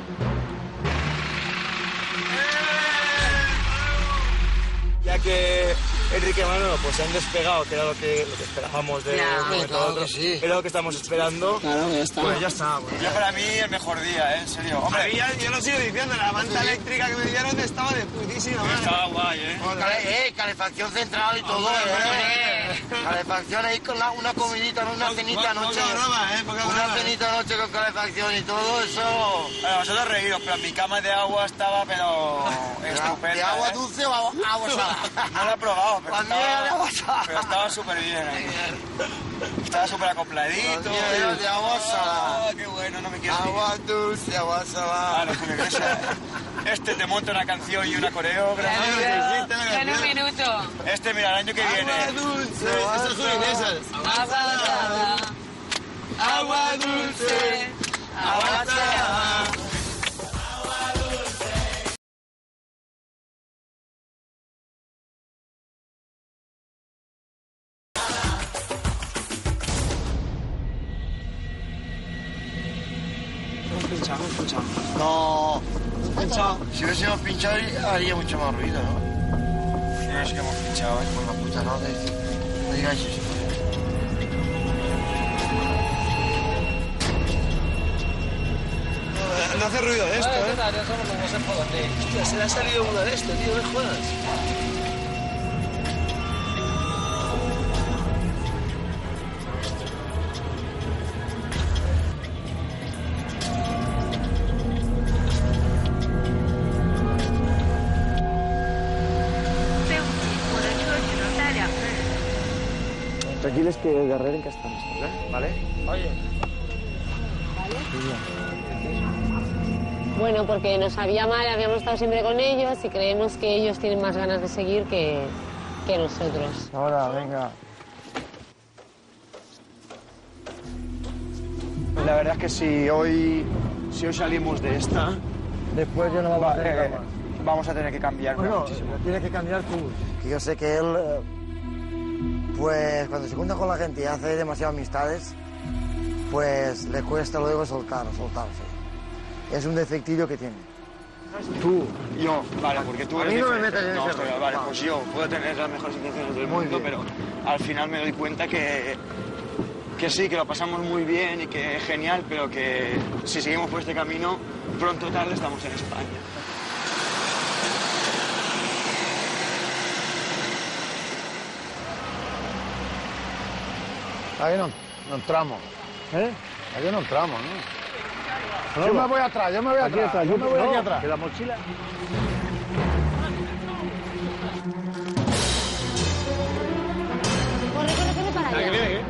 Ya que Enrique y Manolo pues se han despegado, que era lo que, lo que esperábamos de Ya, un momento claro a otro. que sí. Era lo que estamos esperando. Claro, ya está. Pues ya está. Pues. Ya para mí el mejor día, ¿eh? En serio. Hombre, A mí ya- yo lo sigo diciendo, la manta eléctrica que me dieron estaba de putísima madre. estaba guay, ¿eh? Cale- eh, calefacción central y todo, ¿eh? Calefacción ahí con la- una comidita, no una cenita po- anoche. poca broma, ¿eh? Poca Una broma, ¿eh? cenita anoche con calefacción y todo eso. Bueno, vosotros reíros, pero mi cama de agua estaba, pero estupenda. ¿De agua ¿eh? dulce o agua, agua salada? No lo he probado, pero La mía era de estaba, agua salada. pero estaba súper bien ahí. Estaba súper acopladito. La mía era de agua salada. Ah, qué bueno, no me quiero Agua dulce, agua salada. Ah, no, Julio Iglesias. Este te monta una canción y una coreografía. En un minuto. Este, mira, el año que viene. Agua dulce, eso es Julio Iglesias. Agua salada. Agua dulce, agua salada. Hemos pinchado, hemos pinchado. No. Pinchado. Si hubiésemos pinchado haría mucho más ruido, ¿no? Sí, es que hemos pinchado, ¿eh? Por la puta, no, de- no digáis eso. No hace ruido de esto, ¿eh? Hostia, se le ha salido uno de esto, tío, no me jodas. Tranquilos que Guerrero que estamos, ¿vale? Oye. Bueno, porque nos sabía mal, habíamos estado siempre con ellos y creemos que ellos tienen más ganas de seguir que, que nosotros. Ahora, venga. Pues la verdad es que si hoy, si hoy salimos de esta, Después ya no vamos a tener eh, cama. vamos a tener que cambiar Bueno, muchísimo. tienes que cambiar tú. Que yo sé que él, eh, pues cuando se junta con la gente y hace demasiadas amistades, pues le cuesta luego soltar, soltarse. Es un defectillo que tiene. Tú, yo, vale, porque tú A eres mí no me diferente. metes en No, ese pero rollo. vale, Va. pues yo puedo tener las mejores intenciones del Muy mundo, bien. pero al final me doy cuenta que, que sí, que lo pasamos muy bien y que es genial, pero que si seguimos por este camino, pronto o tarde estamos en España. Ahí no, no entramos. ¿Eh? Ahí no entramos, ¿no? Yo va. me voy atrás, yo me voy Aquí atrás. atrás, yo me voy no, aquí atrás. que la mochila... Corre, corre, corre para allá.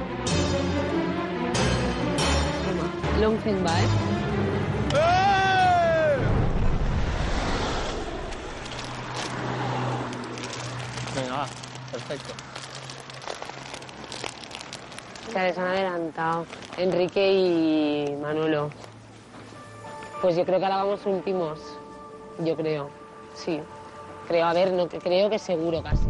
Longfen va, ¿eh? Venga, va. Perfecto. Se han adelantado Enrique y Manolo. Pues yo creo que ahora vamos últimos. Yo creo. Sí. Creo, a ver, no, creo que seguro casi.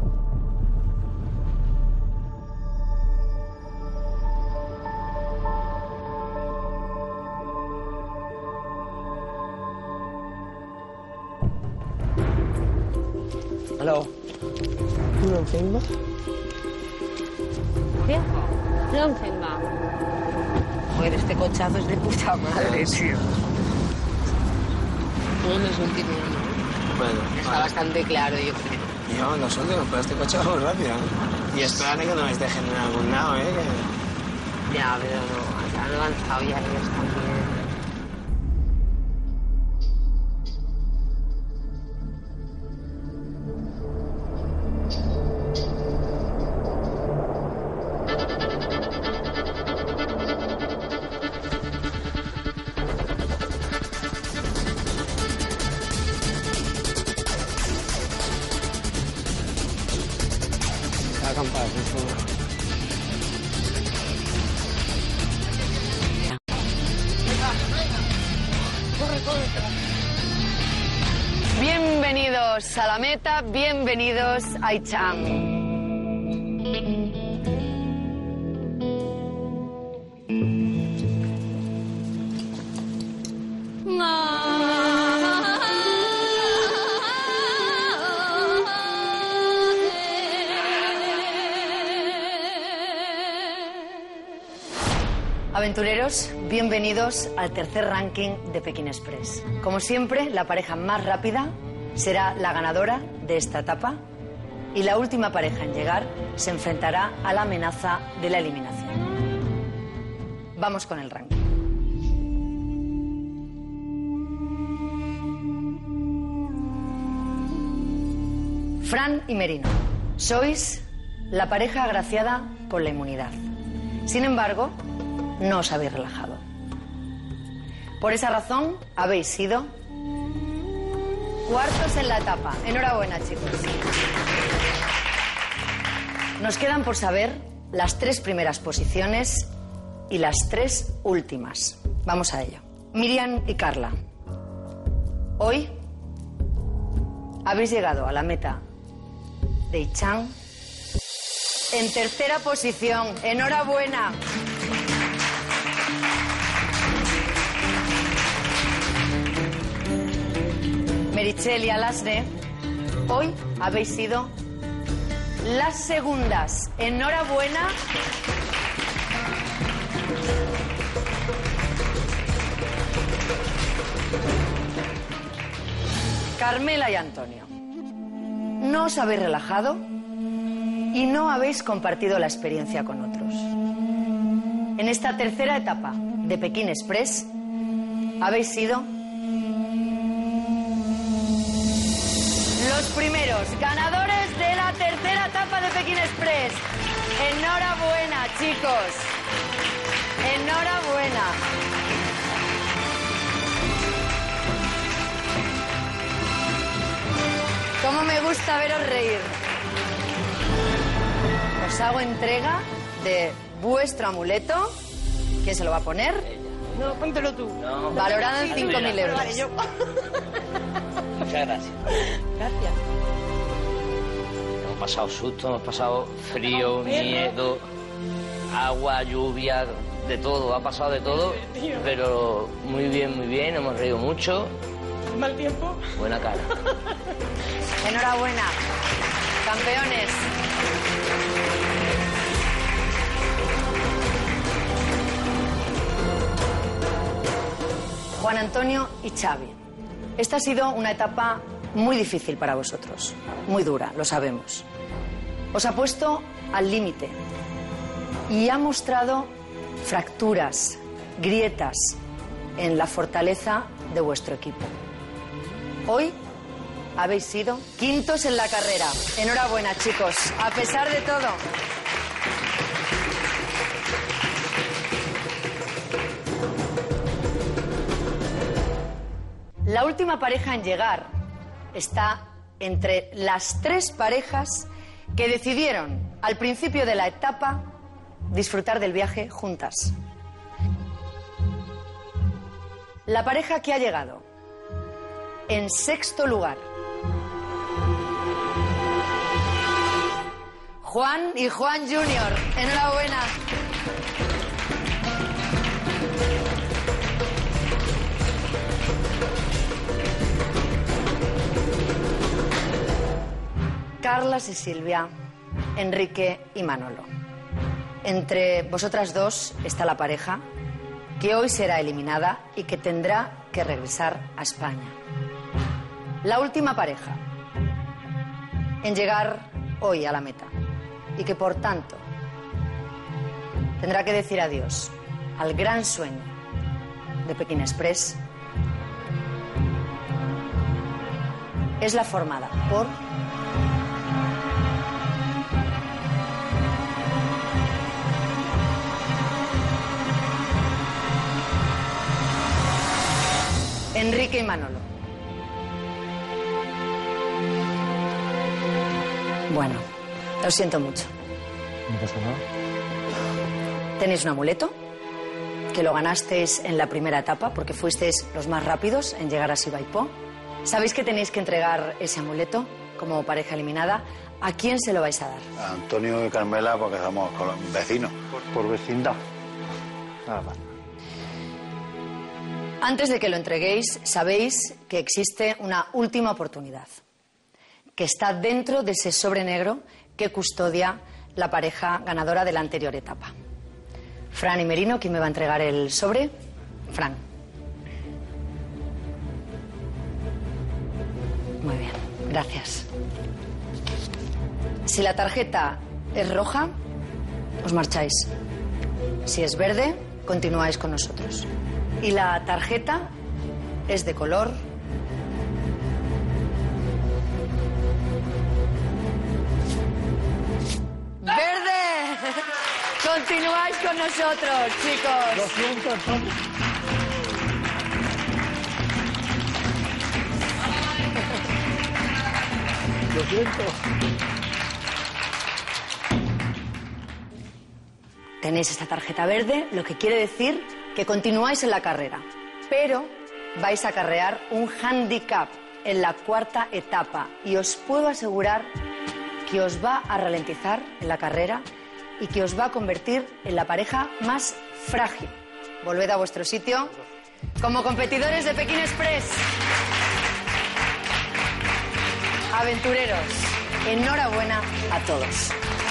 Hello. ¿No entiendo? ¿Qué? No entiendo. Joder, este cochazo es de puta madre, tío. No, no es último, ¿no? Bueno, Está vale. bastante claro, yo creo. Yo, los últimos, pero este coche va muy rápido, ¿eh? Y espérate que no me dejen en algún lado, ¿eh? Que... Ya, pero no, se han avanzado ya ellos también. Acampar, eso. Bienvenidos a la meta, bienvenidos a Icham. Aventureros, bienvenidos al tercer ranking de Pekín Express. Como siempre, la pareja más rápida será la ganadora de esta etapa y la última pareja en llegar se enfrentará a la amenaza de la eliminación. Vamos con el ranking. Fran y Merino, sois la pareja agraciada con la inmunidad. Sin embargo, no os habéis relajado. Por esa razón, habéis sido cuartos en la etapa. Enhorabuena, chicos. Nos quedan por saber las tres primeras posiciones y las tres últimas. Vamos a ello. Miriam y Carla, hoy habéis llegado a la meta de Icham en tercera posición. Enhorabuena. Meritxell y Alasne, hoy habéis sido las segundas. Enhorabuena. Carmela y Antonio, no os habéis relajado y no habéis compartido la experiencia con otros. En esta tercera etapa de Pekín Express habéis sido los primeros ganadores de la tercera etapa de Pekín Express. Enhorabuena, chicos. Enhorabuena. Cómo me gusta veros reír. Os hago entrega de vuestro amuleto. ¿Quién se lo va a poner? No, póntelo tú. No. Valorado en cinco mil euros. Vale, yo. Muchas gracias. Gracias. Hemos pasado susto, hemos pasado frío, miedo, agua, lluvia, de todo, ha pasado de todo, pero muy bien, muy bien, hemos reído mucho. Mal tiempo. Buena cara. Enhorabuena, campeones. Juan Antonio y Xavi, esta ha sido una etapa muy difícil para vosotros, muy dura, lo sabemos. Os ha puesto al límite y ha mostrado fracturas, grietas en la fortaleza de vuestro equipo. Hoy habéis sido quintos en la carrera. Enhorabuena, chicos, a pesar de todo. La última pareja en llegar está entre las tres parejas que decidieron al principio de la etapa disfrutar del viaje juntas. La pareja que ha llegado en sexto lugar, Juan y Juan junior Enhorabuena. Carlas y Silvia, Enrique y Manolo. Entre vosotras dos está la pareja que hoy será eliminada y que tendrá que regresar a España. La última pareja en llegar hoy a la meta y que por tanto tendrá que decir adiós al gran sueño de Pekín Express es la formada por Enrique y Manolo. Bueno, lo siento mucho. No pasa nada. Tenéis un amuleto que lo ganasteis en la primera etapa porque fuisteis los más rápidos en llegar a Sibaipo. Sabéis que tenéis que entregar ese amuleto como pareja eliminada. ¿A quién se lo vais a dar? A Antonio y Carmela, porque somos vecinos. Por, por vecindad. Nada más. Antes de que lo entreguéis, sabéis que existe una última oportunidad, que está dentro de ese sobre negro que custodia la pareja ganadora de la anterior etapa. Fran y Merino, ¿quién me va a entregar el sobre? Fran. Muy bien, gracias. Si la tarjeta es roja, os marcháis. Si es verde, continuáis con nosotros. Y la tarjeta es de color ¡verde! Continuáis con nosotros, chicos. Lo siento, Antonio. Lo siento. Tenéis esta tarjeta verde, lo que quiere decir que continuáis en la carrera, pero vais a acarrear un handicap en la cuarta etapa y os puedo asegurar que os va a ralentizar en la carrera y que os va a convertir en la pareja más frágil. Volved a vuestro sitio como competidores de Pekín Express. Aventureros, enhorabuena a todos.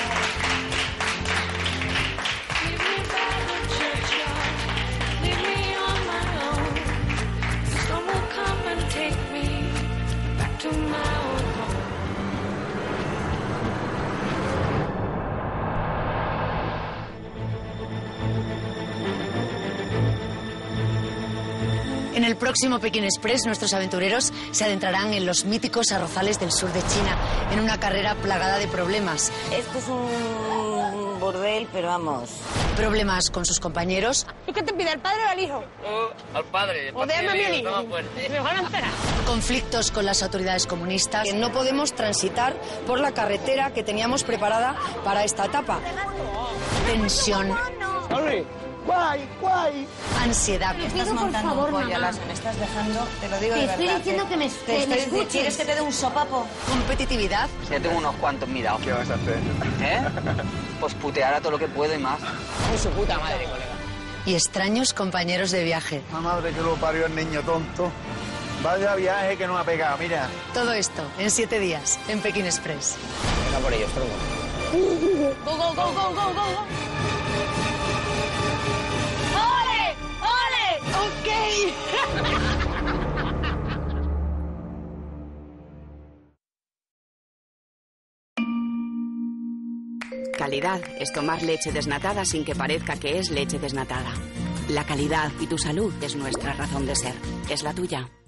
En el próximo Pekín Express, nuestros aventureros se adentrarán en los míticos arrozales del sur de China, en una carrera plagada de problemas. Esto es un burdel, pero vamos. Problemas con sus compañeros. ¿Tú qué te pide, el padre o el hijo? Uh, al padre. O déjame a mi hijo. Me van a enterar. Conflictos con las autoridades comunistas. Que no podemos transitar por la carretera que teníamos preparada para esta etapa. Tensión. ¡Guay, guay! Ansiedad. Me estás montando un pollo, Lasso, me estás dejando, te lo digo Te de estoy verdad. diciendo que me- te que me estoy- escuches. ¿Quieres que te dé un sopapo? Competitividad. Ya tengo unos cuantos mirados. ¿Qué vas a hacer? ¿Eh? Pues putear a todo lo que puedo y más. Con su puta madre, colega. Y extraños compañeros de viaje. La madre que lo parió el niño tonto. Vaya viaje que nos ha pegado, mira. Todo esto en siete días en Pekín Express. Venga por ellos, tronco. Go, go, go, go, go, go. ¡Ole! ¡Ole! ¡Ok! Calidad es tomar leche desnatada sin que parezca que es leche desnatada. La calidad y tu salud es nuestra razón de ser. ¿Es la tuya?